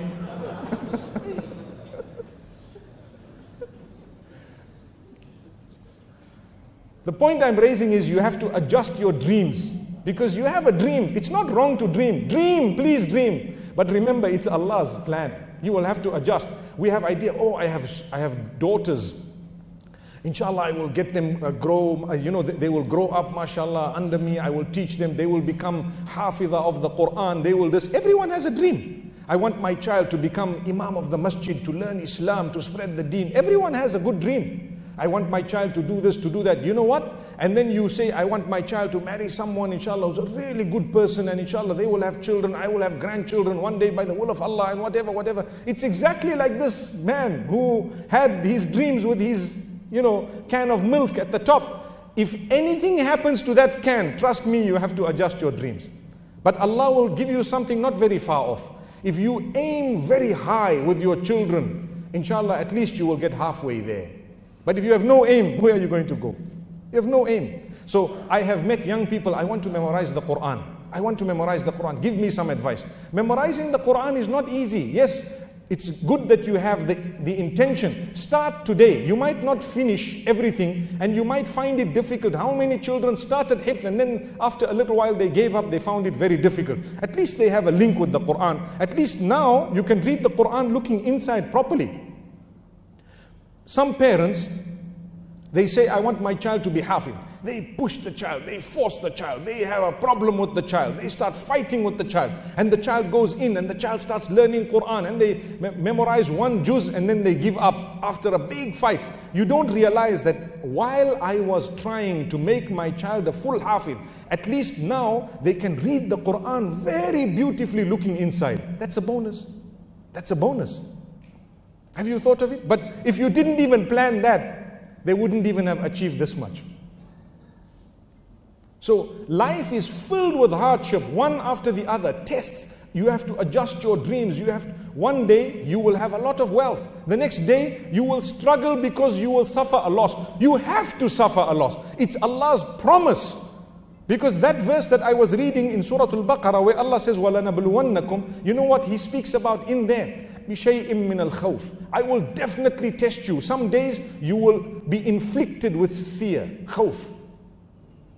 The point I'm raising is you have to adjust your dreams. Because you have a dream. It's not wrong to dream. Dream, please dream. But remember, it's Allah's plan. You will have to adjust. We have idea, I have daughters. Inshallah, I will get them grow, they will grow up, mashallah, under me. I will teach them. They will become hafidha of the Quran. They will this. Everyone has a dream. I want my child to become imam of the masjid, to learn Islam, to spread the deen. Everyone has a good dream. I want my child to do this, to do that. You know what? And then you say, I want my child to marry someone, inshallah, who's a really good person, and inshallah, they will have children, I will have grandchildren one day by the will of Allah, and whatever. It's exactly like this man who had his dreams with his, can of milk at the top. If anything happens to that can, trust me, you have to adjust your dreams. But Allah will give you something not very far off. If you aim very high with your children, inshallah, at least you will get halfway there. But if you have no aim, where are you going to go? You have no aim. So I have met young people, I want to memorize the Quran. I want to memorize the Quran. Give me some advice. Memorizing the Quran is not easy. Yes, it's good that you have the intention. Start today. You might not finish everything, and you might find it difficult. How many children started hifz, and then after a little while they gave up, they found it very difficult. At least they have a link with the Quran. At least now you can read the Quran looking inside properly. Some parents, they say, I want my child to be hafid. They push the child, they force the child, they have a problem with the child, they start fighting with the child, and the child goes in and the child starts learning Quran, and they memorize one juz, and then they give up after a big fight. You don't realize that while I was trying to make my child a full hafid, at least now they can read the Quran very beautifully looking inside. That's a bonus. That's a bonus. Have you thought of it? But if you didn't even plan that, they wouldn't even have achieved this much. So life is filled with hardship, one after the other, tests. You have to adjust your dreams. One day you will have a lot of wealth. The next day you will struggle because you will suffer a loss. You have to suffer a loss. It's Allah's promise. Because that verse that I was reading in Surah Al-Baqarah, where Allah says, وَلَنَبْلُوَنَّكُمْ, you know what He speaks about in there? بِشَيْءٍ مِّنَ الْخَوْفِ. I will definitely test you. Some days you will be inflicted with fear, khawf.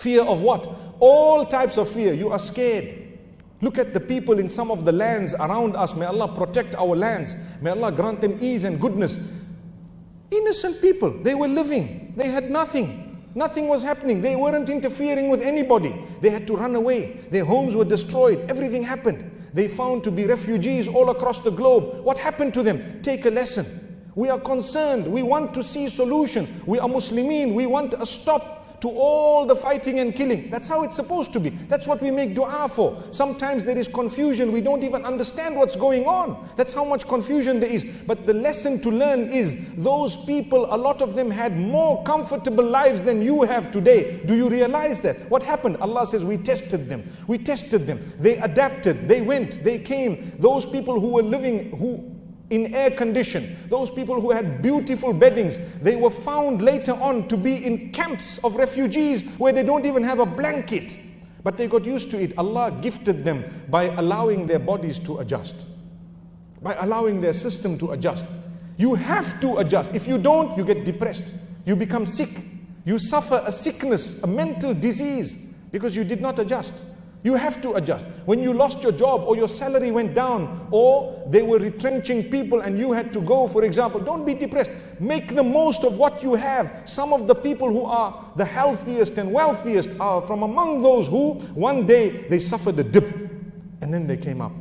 Fear of what? All types of fear. You are scared. Look at the people in some of the lands around us. May Allah protect our lands. May Allah grant them ease and goodness. Innocent people, they were living. They had nothing. Nothing was happening. They weren't interfering with anybody. They had to run away. Their homes were destroyed. Everything happened. They found to be refugees all across the globe. What happened to them? Take a lesson. We are concerned. We want to see solution. We are Muslimin. We want a stop to all the fighting and killing. That's how it's supposed to be. That's what we make dua for. Sometimes there is confusion. We don't even understand what's going on. That's how much confusion there is. But the lesson to learn is, those people, a lot of them had more comfortable lives than you have today. Do you realize that? What happened? Allah says, we tested them. We tested them. They adapted. They went. They came. Those people who were living, in air condition, those people who had beautiful beddings, they were found later on to be in camps of refugees where they don't even have a blanket. But they got used to it. Allah gifted them by allowing their bodies to adjust, by allowing their system to adjust. You have to adjust. If you don't, you get depressed. You become sick. You suffer a sickness, a mental disease, because you did not adjust. You have to adjust. When you lost your job, or your salary went down, or they were retrenching people and you had to go, for example, don't be depressed. Make the most of what you have. Some of the people who are the healthiest and wealthiest are from among those who one day they suffered a dip and then they came up.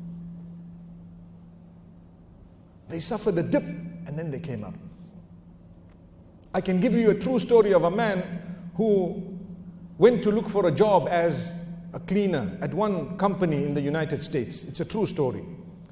They suffered a dip and then they came up. I can give you a true story of a man who went to look for a job as a cleaner at one company in the United States. It's a true story.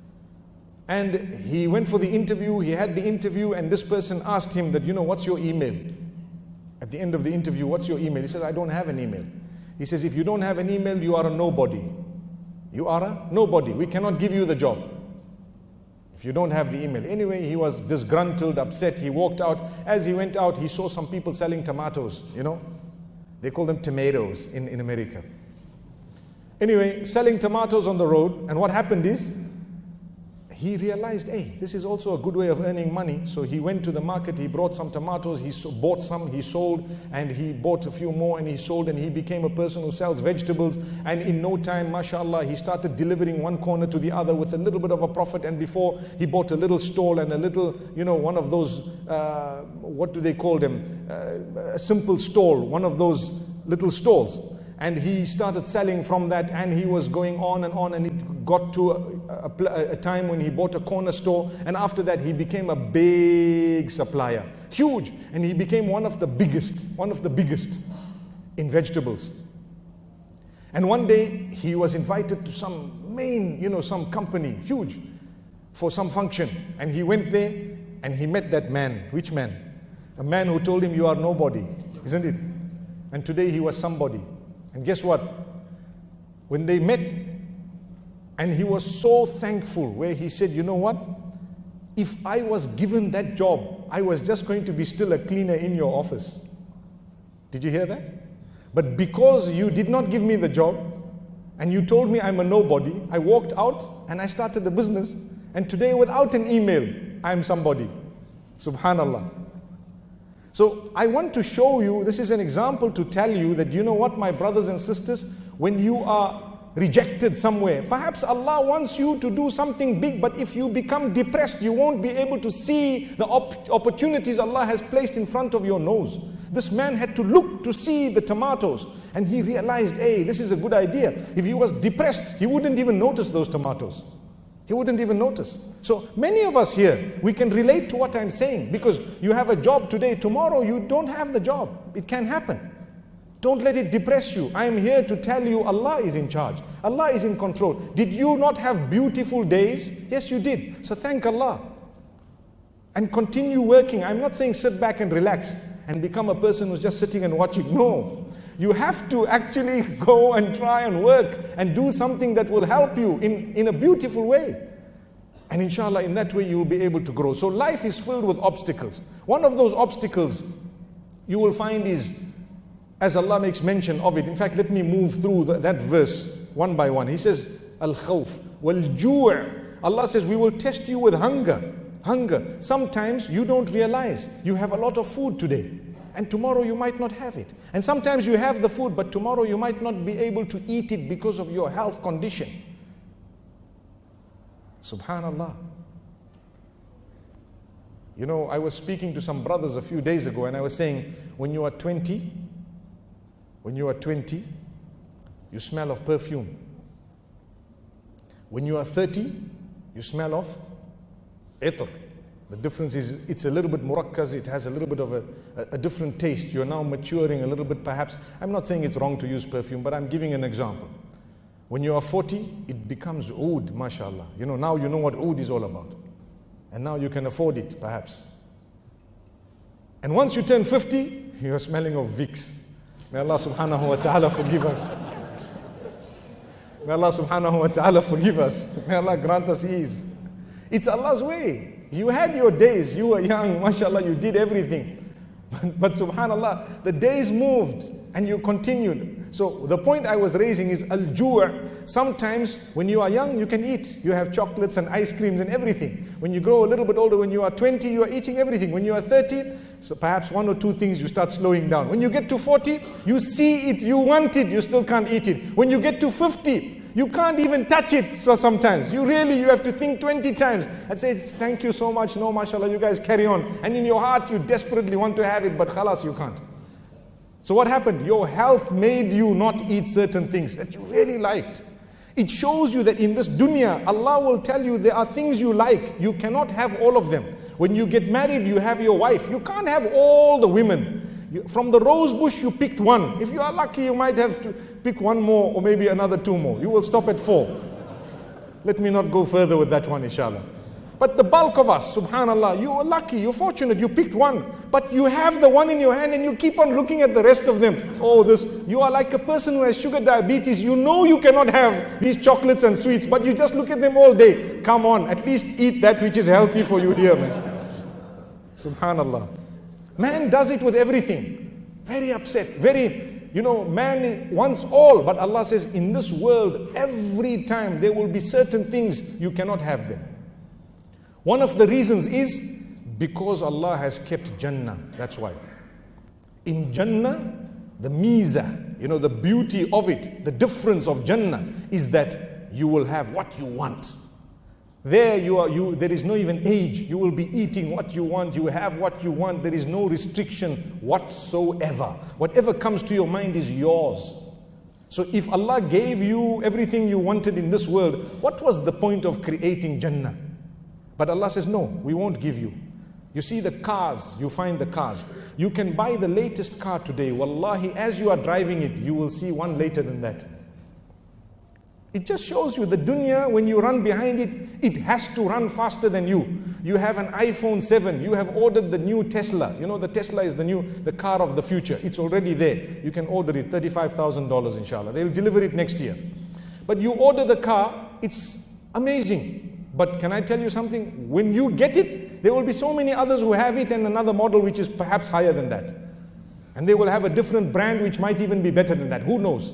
And he went for the interview, he had the interview, and this person asked him that, what's your email? At the end of the interview, what's your email? He says, I don't have an email. He says, if you don't have an email, you are a nobody. You are a nobody. We cannot give you the job if you don't have the email. Anyway, he was disgruntled, upset. He walked out. As he went out, he saw some people selling tomatoes, They call them tomatoes in America. Anyway, selling tomatoes on the road, and what happened is, he realized, hey, this is also a good way of earning money. So he went to the market, he brought some tomatoes, he bought some, he sold, and he bought a few more and he sold, and he became a person who sells vegetables. And in no time, mashallah, he started delivering one corner to the other with a little bit of a profit. And before, he bought a little stall and a little, one of those, what do they call them? A simple stall, one of those little stalls. And he started selling from that, and he was going on, and it got to a time when he bought a corner store, and after that he became a big supplier, huge, and he became one of the biggest in vegetables. And one day he was invited to some some company, huge, for some function, and he went there and he met that man. Which man? A man who told him, you are nobody, isn't it? And today he was somebody. And guess what? When they met, and he was so thankful, where he said, you know what? If I was given that job, I was just going to be still a cleaner in your office. Did you hear that? But because you did not give me the job, and you told me I'm a nobody, I walked out and I started a business. And today, without an email, I'm somebody. Subhanallah. So I want to show you, this is an example to tell you that, you know what, my brothers and sisters, when you are rejected somewhere, perhaps Allah wants you to do something big, but if you become depressed, you won't be able to see the opportunities Allah has placed in front of your nose. This man had to look to see the tomatoes, and he realized, hey, this is a good idea. If he was depressed, he wouldn't even notice those tomatoes. He wouldn't even notice. So many of us here, we can relate to what I'm saying, because you have a job today, tomorrow you don't have the job. It can happen. Don't let it depress you. I am here to tell you Allah is in charge. Allah is in control. Did you not have beautiful days? Yes, you did. So thank Allah. And continue working. I'm not saying sit back and relax and become a person who's just sitting and watching. No. You have to actually go and try and work and do something that will help you in a beautiful way. And inshallah, in that way you will be able to grow. So life is filled with obstacles. One of those obstacles you will find is, as Allah makes mention of it. In fact, let me move through that verse one by one. He says, Al-Khawf wal-Ju'. Allah says, we will test you with hunger. Hunger. Sometimes you don't realize you have a lot of food today. and tomorrow you might not have it. And sometimes you have the food, but tomorrow you might not be able to eat it because of your health condition. Subhanallah. You know, I was speaking to some brothers a few days ago, and I was saying, when you are 20, you smell of perfume. When you are 30, you smell of itr. The difference is, it's a little bit murakkaz, it has a little bit of a different taste. You're now maturing a little bit perhaps. I'm not saying it's wrong to use perfume, but I'm giving an example. When you are 40, it becomes oud, mashallah. You know, now you know what oud is all about. And now you can afford it, perhaps. And once you turn 50, you're smelling of Vicks. May Allah subhanahu wa ta'ala forgive us. May Allah subhanahu wa ta'ala forgive us. May Allah grant us ease. It's Allah's way. You had your days, you were young, mashallah, you did everything. But subhanallah, the days moved and you continued. So the point I was raising is al-ju'. Sometimes when you are young, you can eat. You have chocolates and ice creams and everything. When you grow a little bit older, when you are 20, you are eating everything. When you are 30, so perhaps one or two things you start slowing down. When you get to 40, you see it, you want it, you still can't eat it. When you get to 50, you can't even touch it. So sometimes you have to think 20 times and say, thank you so much, no mashallah, you guys carry on. And in your heart you desperately want to have it, but khalas, you can't. So what happened? Your health made you not eat certain things that you really liked. It shows you that in this dunya, Allah will tell you there are things you like. You cannot have all of them. When you get married, you have your wife. You can't have all the women. From the rose bush, you picked one. If you are lucky, you might have to pick one more or maybe another two more. You will stop at 4. Let me not go further with that one, inshallah. But the bulk of us, subhanallah, you are lucky, you're fortunate, you picked one. But you have the one in your hand and you keep on looking at the rest of them. Oh, you are like a person who has sugar diabetes. You know you cannot have these chocolates and sweets, but you just look at them all day. Come on, at least eat that which is healthy for you here, man. Subhanallah. Man does it with everything. Very upset, man wants all, but Allah says in this world, every time there will be certain things you cannot have them. One of the reasons is because Allah has kept Jannah. That's why. In Jannah, the miza, the beauty of it, the difference of Jannah is that you will have what you want. There there is no even age. You will be eating what you want. You have what you want. There is no restriction whatsoever. Whatever comes to your mind is yours. So if Allah gave you everything you wanted in this world, what was the point of creating Jannah? But Allah says, no, we won't give you. You see the cars, you find the cars. You can buy the latest car today. Wallahi, as you are driving it, you will see one later than that. It just shows you the dunya, when you run behind it, it has to run faster than you. You have an iPhone 7, you have ordered the new Tesla. The Tesla is the car of the future. It's already there. You can order it, $35,000 inshallah. They'll deliver it next year. But you order the car, it's amazing. But can I tell you something? When you get it, there will be so many others who have it and another model which is perhaps higher than that. And they will have a different brand which might even be better than that. Who knows?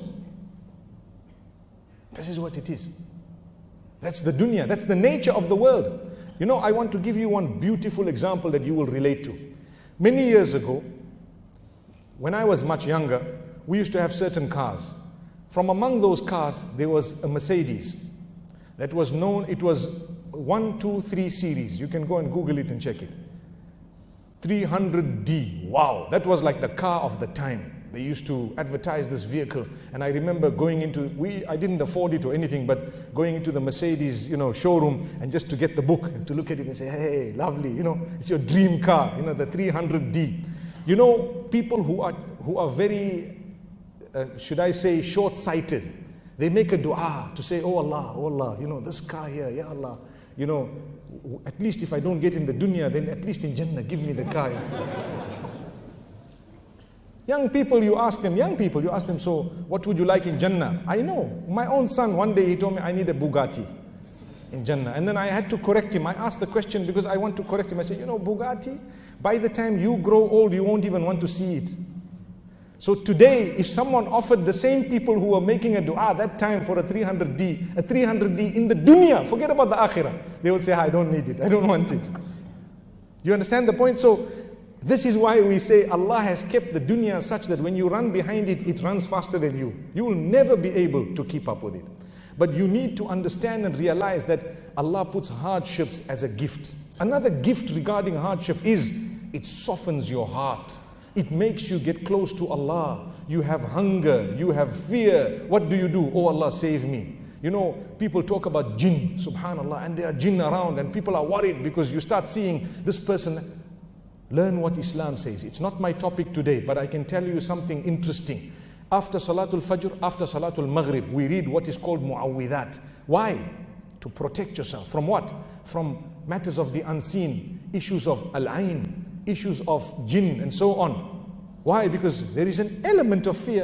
This is what it is. That's the dunya. That's the nature of the world. I want to give you one beautiful example that you will relate to. Many years ago, when I was much younger, we used to have certain cars. From among those cars, there was a Mercedes. That was known, it was 123 series. You can go and Google it and check it. 300D. Wow, that was like the car of the time. They used to advertise this vehicle, and I remember going into, I didn't afford it or anything, but going into the Mercedes, showroom, and just to get the book and to look at it and say, hey, lovely, it's your dream car, the 300D. People who are very, should I say, short-sighted. They make a dua to say, oh Allah, this car here, ya Allah, at least if I don't get in the dunya, then at least in Jannah, give me the car. Young people, you ask them, so what would you like in Jannah? I know, my own son, one day he told me, I need a Bugatti in Jannah. And then I had to correct him. I asked the question because I want to correct him. I said, Bugatti, by the time you grow old, you won't even want to see it. So today, if someone offered the same people who were making a dua that time for a 300D in the dunya, forget about the akhirah, they will say, I don't need it, I don't want it. You understand the point? So This is why we say Allah has kept the dunya such that when you run behind it, it runs faster than you. You will never be able to keep up with it. But you need to understand and realize that Allah puts hardships as a gift. Another gift regarding hardship is it softens your heart. It makes you get close to Allah. You have hunger, you have fear. What do? Oh Allah, save me. You know, people talk about jinn, subhanallah, and there are jinn around and people are worried because you start seeing this person. Learn what Islam says. It's not my topic today, but I can tell you something interesting. After Salatul Fajr, after Salatul Maghrib, we read what is called mu'awwidat. Why? To protect yourself. From what? From matters of the unseen, issues of al-ayn, issues of jinn and so on. Why? Because there is an element of fear.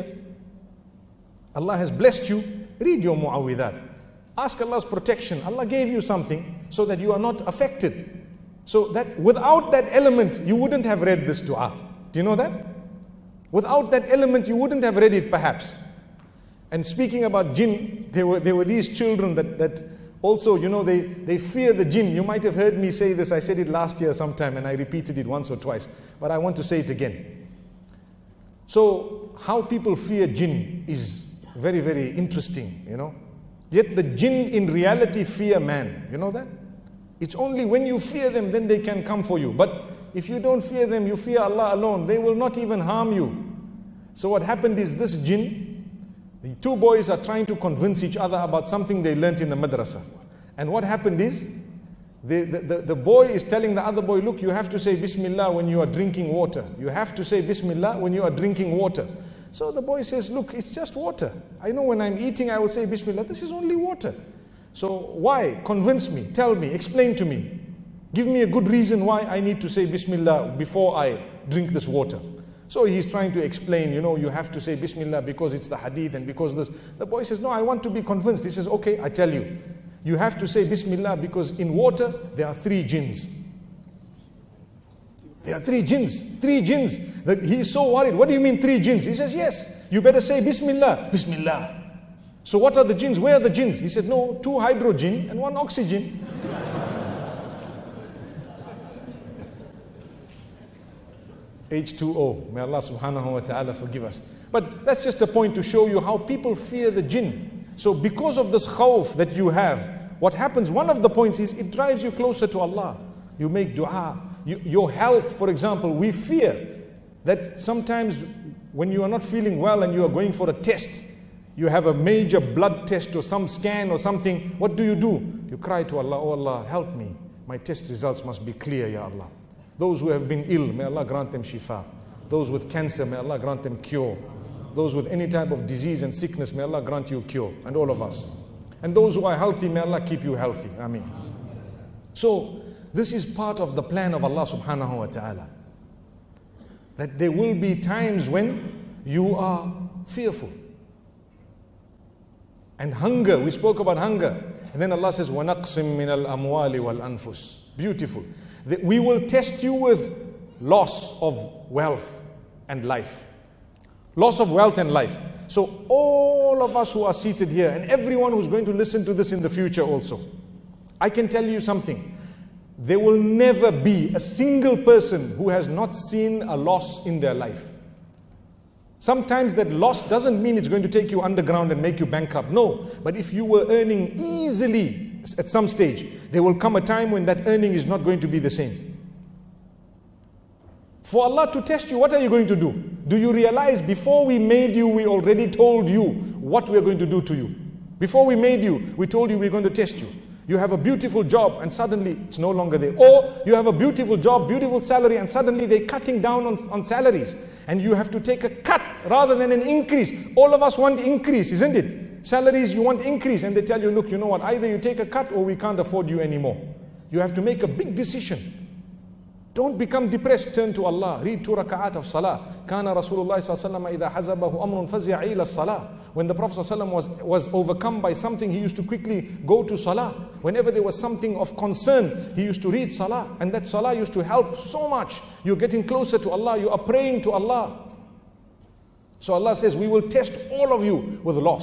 Allah has blessed you. Read your mu'awwidat. Ask Allah's protection. Allah gave you something so that you are not affected. So that without that element, you wouldn't have read this dua. Do you know that? Without that element, you wouldn't have read it perhaps. And speaking about jinn, there were these children that also, you know, they fear the jinn. You might have heard me say this. I said it last year sometime and I repeated it once or twice. But I want to say it again. So how people fear jinn is very, very interesting, you know. Yet the jinn in reality fear man. You know that? It's only when you fear them, then they can come for you. But if you don't fear them, you fear Allah alone, they will not even harm you. So what happened is this jinn, the two boys are trying to convince each other about something they learnt in the madrasa. And what happened is, the boy is telling the other boy, look, you have to say Bismillah when you are drinking water. You have to say Bismillah when you are drinking water. So the boy says, look, it's just water. I know when I'm eating, I will say Bismillah. This is only water. So why? Convince me, tell me, explain to me. Give me a good reason why I need to say Bismillah before I drink this water. So he's trying to explain, you know, you have to say Bismillah because it's the hadith and because this. The boy says, no, I want to be convinced. He says, okay, I tell you. You have to say Bismillah because in water, there are 3 jinns. There are 3 jinns. 3 jinns. He's so worried. What do you mean 3 jinns? He says, yes, you better say Bismillah. Bismillah. So what are the jinns? Where are the jinns? He said, no, 2 hydrogen and 1 oxygen. H2O. May Allah subhanahu wa ta'ala forgive us. But that's just a point to show you how people fear the jinn. So because of this khawf that you have, what happens, one of the points is it drives you closer to Allah. You make dua. Your health, for example, we fear that sometimes when you are not feeling well and you are going for a test, you have a major blood test or some scan or something, what do? You cry to Allah, oh Allah, help me. My test results must be clear, Ya Allah. Those who have been ill, may Allah grant them shifa. Those with cancer, may Allah grant them cure. Those with any type of disease and sickness, may Allah grant you cure. And all of us. And those who are healthy, may Allah keep you healthy. Ameen. So, this is part of the plan of Allah subhanahu wa ta'ala. That there will be times when you are fearful. And hunger, we spoke about hunger. And then Allah says, وَنَقْسِم مِّنَ الْأَمْوَالِ وَالْأَنفُسِ. Beautiful. That we will test you with loss of wealth and life. Loss of wealth and life. So all of us who are seated here and everyone who's going to listen to this in the future also, I can tell you something. There will never be a single person who has not seen a loss in their life. Sometimes that loss doesn't mean it's going to take you underground and make you bankrupt. No, but if you were earning easily at some stage, there will come a time when that earning is not going to be the same. For Allah to test you, what are you going to do? Do you realize before we made you, we already told you what we're going to do to you? Before we made you, we told you we're going to test you. You have a beautiful job and suddenly it's no longer there. Or you have a beautiful job, beautiful salary, and suddenly they're cutting down on salaries. And you have to take a cut rather than an increase. All of us want increase, isn't it? Salaries, you want increase. And they tell you, look, you know what? Either you take a cut or we can't afford you anymore. You have to make a big decision. Don't become depressed. Turn to Allah. Read 2 raka'at of salah. Kana Rasulullah sallallahu alaihi wasallam idha hazabahu amrun fazi'a ila salah. When the Prophet sallallahu was overcome by something, he used to quickly go to salah. Whenever there was something of concern, he used to read salah. And that salah used to help so much. You're getting closer to Allah. You are praying to Allah. So Allah says, we will test all of you with loss.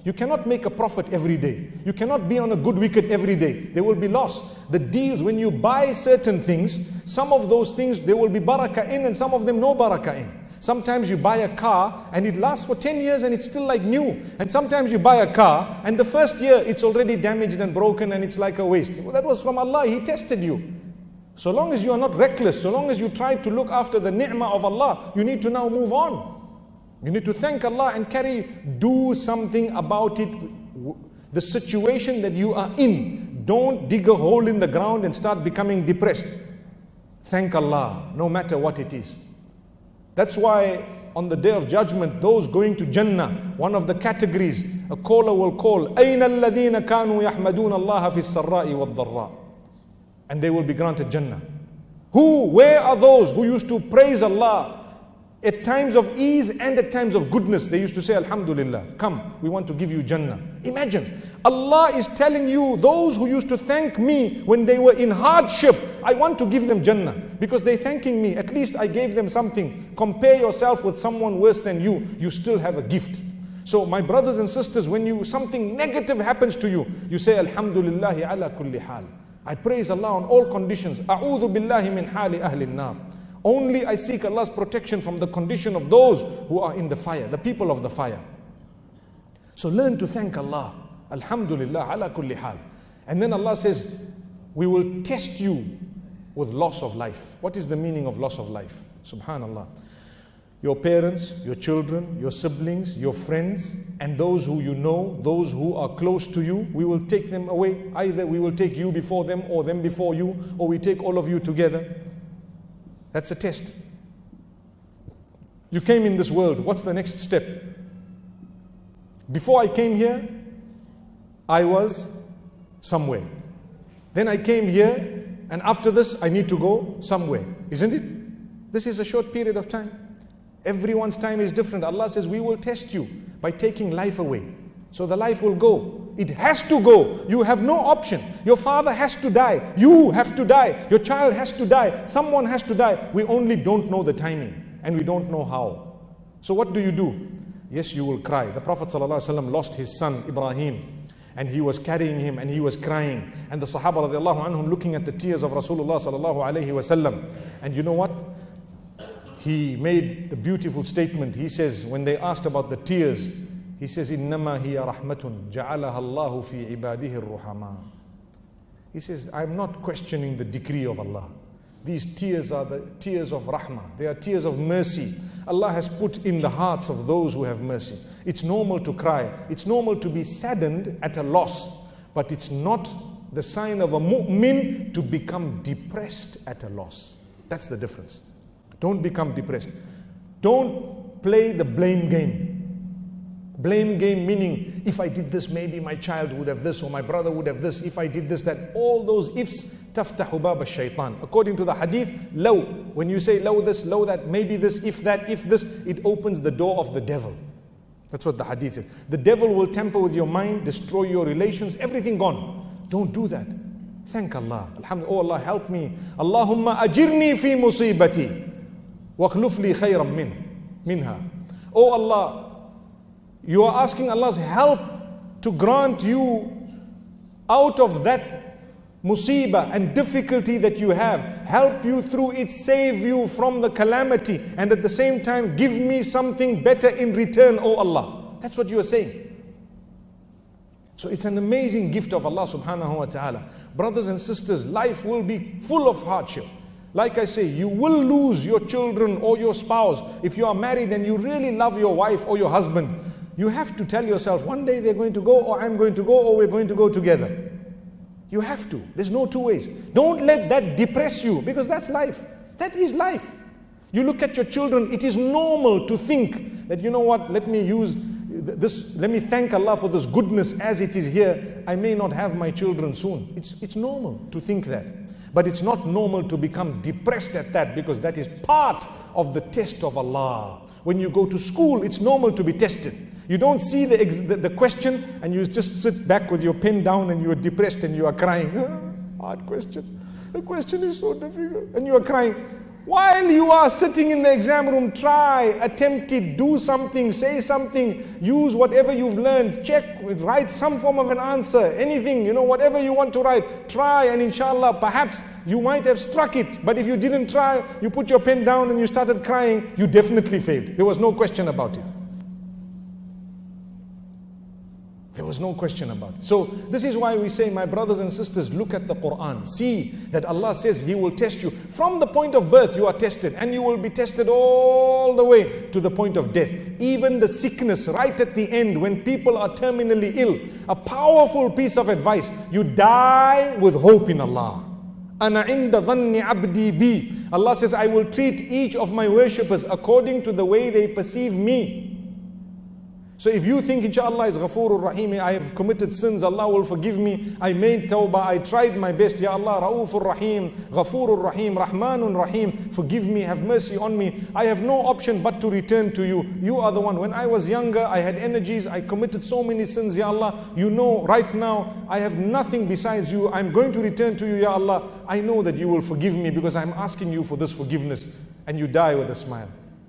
You cannot make a profit every day. You cannot be on a good wicket every day. There will be loss. The deals, when you buy certain things, some of those things, there will be barakah in and some of them no barakah in. Sometimes you buy a car and it lasts for 10 years and it's still like new. And sometimes you buy a car and the first year it's already damaged and broken and it's like a waste. Well, that was from Allah. He tested you. So long as you are not reckless, so long as you try to look after the ni'mah of Allah, you need to now move on. You need to thank Allah and do something about it, the situation that you are in. Don't dig a hole in the ground and start becoming depressed. Thank Allah, no matter what it is. That's why on the day of judgment, those going to Jannah, one of the categories, a caller will call, أَيْنَ الَّذِينَ كَانُوا يَحْمَدُونَ اللَّهَ فِي السَّرَّاءِ وَالضَّرَّاءِ. And they will be granted Jannah. Where are those who used to praise Allah at times of ease and at times of goodness? They used to say, Alhamdulillah, come, we want to give you Jannah. Imagine, Allah is telling you, those who used to thank me when they were in hardship, I want to give them Jannah. Because they're thanking me, at least I gave them something. Compare yourself with someone worse than you still have a gift. So my brothers and sisters, when something negative happens to you, you say, Alhamdulillahi ala kulli hal. I praise Allah on all conditions. A'udhu billahi min hali ahli an-nar. Only I seek Allah's protection from the condition of those who are in the fire, the people of the fire. So learn to thank Allah. Alhamdulillah ala kulli hal. And then Allah says, we will test you with loss of life. What is the meaning of loss of life? Subhanallah. Your parents, your children, your siblings, your friends, and those who you know, those who are close to you, we will take them away. Either we will take you before them or them before you, or we take all of you together. That's a test. You came in this world. What's the next step? Before I came here, I was somewhere. Then I came here, and after this, I need to go somewhere. Isn't it? This is a short period of time. Everyone's time is different. Allah says, we will test you by taking life away. So the life will go. It has to go. You have no option. Your father has to die. You have to die. Your child has to die. Someone has to die. We only don't know the timing and we don't know how. So what do? Yes, you will cry. The Prophet ﷺ lost his son Ibrahim and he was carrying him and he was crying. And the Sahaba radiallahu anhum looking at the tears of Rasulullah sallallahu alayhi wasallam. And you know what? He made the beautiful statement. He says, when they asked about the tears, he says, إِنَّمَا هِيَ رَحْمَةٌ جَعَلَهَا اللَّهُ فِي عِبَادِهِ الرُّحَمَاءِ. He says, I'm not questioning the decree of Allah. These tears are the tears of rahmah. They are tears of mercy. Allah has put in the hearts of those who have mercy. It's normal to cry. It's normal to be saddened at a loss. But it's not the sign of a mu'min to become depressed at a loss. That's the difference. Don't become depressed. Don't play the blame game. Blame game meaning, if I did this, maybe my child would have this, or my brother would have this. If I did this, that. All those ifs, taftahu bab al-shaytan. According to the hadith, law. When you say law this, law that, maybe this, if that, if this, it opens the door of the devil. That's what the hadith says. The devil will tamper with your mind, destroy your relations, everything gone. Don't do that. Thank Allah. Alhamdulillah. Oh Allah, help me. Allahumma ajirni fi musibati. وَاخْلُفْ لِي خَيْرًا مِنْهَا. Oh Allah, you are asking Allah's help to grant you out of that musibah and difficulty that you have. Help you through it, save you from the calamity, and at the same time give me something better in return, oh Allah. That's what you are saying. So it's an amazing gift of Allah subhanahu wa ta'ala. Brothers and sisters, life will be full of hardship. Like I say, you will lose your children or your spouse. If you are married and you really love your wife or your husband, you have to tell yourself, one day they're going to go, or I'm going to go, or we're going to go together. You have to. There's no two ways. Don't let that depress you, because that's life. That is life. You look at your children, it is normal to think that, you know what, let me use this, let me thank Allah for this goodness as it is here. I may not have my children soon. It's normal to think that. But it's not normal to become depressed at that, because that is part of the test of Allah. When you go to school, it's normal to be tested. You don't see the question and you just sit back with your pen down and you are depressed and you are crying. Hard question. The question is so difficult. And you are crying. While you are sitting in the exam room, try, attempt it, do something, say something, use whatever you've learned, check, write some form of an answer, anything, whatever you want to write, try, and inshallah, perhaps you might have struck it. But if you didn't try, you put your pen down and you started crying, you definitely failed. There was no question about it. There was no question about it. So this is why we say, my brothers and sisters, look at the Quran. See that Allah says He will test you. From the point of birth you are tested, and you will be tested all the way to the point of death. Even the sickness right at the end, when people are terminally ill, a powerful piece of advice: you die with hope in Allah. Ana inda dhanni abdi bi. Allah says, I will treat each of my worshippers according to the way they perceive me. So if you think inshallah is Ghafoorur Rahim, I have committed sins, Allah will forgive me, I made tawbah, I tried my best, Ya Allah, Raufur Rahim, Ghafoorur Rahim, Rahmanun Rahim, forgive me, have mercy on me, I have no option but to return to you. You are the one. When I was younger, I had energies, I committed so many sins, Ya Allah. You know right now, I have nothing besides you. I'm going to return to you, Ya Allah. I know that you will forgive me because I'm asking you for this forgiveness. And you die with a smile.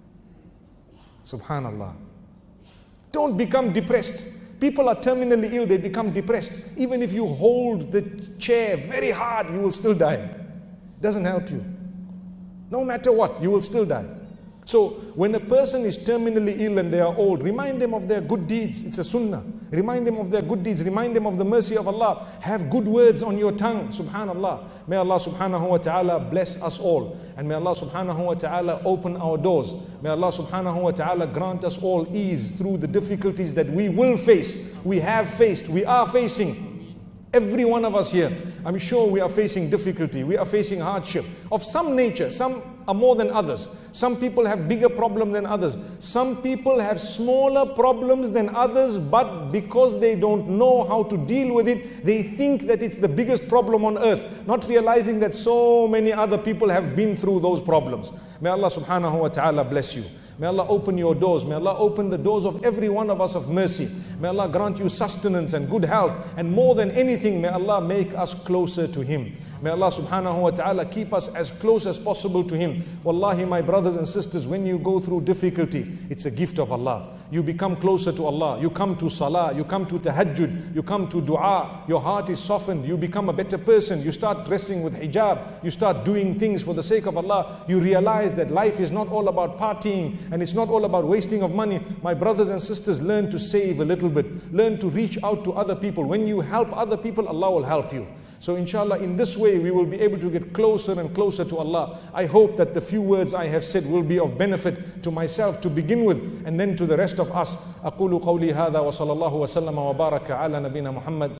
Subhanallah. Don't become depressed. People are terminally ill, they become depressed. Even if you hold the chair very hard, you will still die. Doesn't help you. No matter what, you will still die. So when a person is terminally ill and they are old, remind them of their good deeds. It's a sunnah. Remind them of their good deeds. Remind them of the mercy of Allah. Have good words on your tongue. Subhanallah. May Allah subhanahu wa ta'ala bless us all. And may Allah subhanahu wa ta'ala open our doors. May Allah subhanahu wa ta'ala grant us all ease through the difficulties that we will face. We have faced. We are facing. Every one of us here, I'm sure we are facing difficulty. We are facing hardship of some nature. Some are more than others. Some people have bigger problems than others. Some people have smaller problems than others, but because they don't know how to deal with it, they think that it's the biggest problem on earth, not realizing that so many other people have been through those problems. May Allah subhanahu wa ta'ala bless you. May Allah open your doors. May Allah open the doors of every one of us of mercy. May Allah grant you sustenance and good health. And more than anything, may Allah make us closer to Him. May Allah subhanahu wa ta'ala keep us as close as possible to Him. Wallahi, my brothers and sisters, when you go through difficulty, it's a gift of Allah. You become closer to Allah. You come to salah, you come to tahajjud, you come to dua. Your heart is softened. You become a better person. You start dressing with hijab. You start doing things for the sake of Allah. You realize that life is not all about partying and it's not all about wasting of money. My brothers and sisters, learn to save a little bit. Learn to reach out to other people. When you help other people, Allah will help you. So inshallah, in this way, we will be able to get closer and closer to Allah. I hope that the few words I have said will be of benefit to myself to begin with, and then to the rest of us. أقول قولي هذا وصلى الله وسلم وبارك على نبينا محمد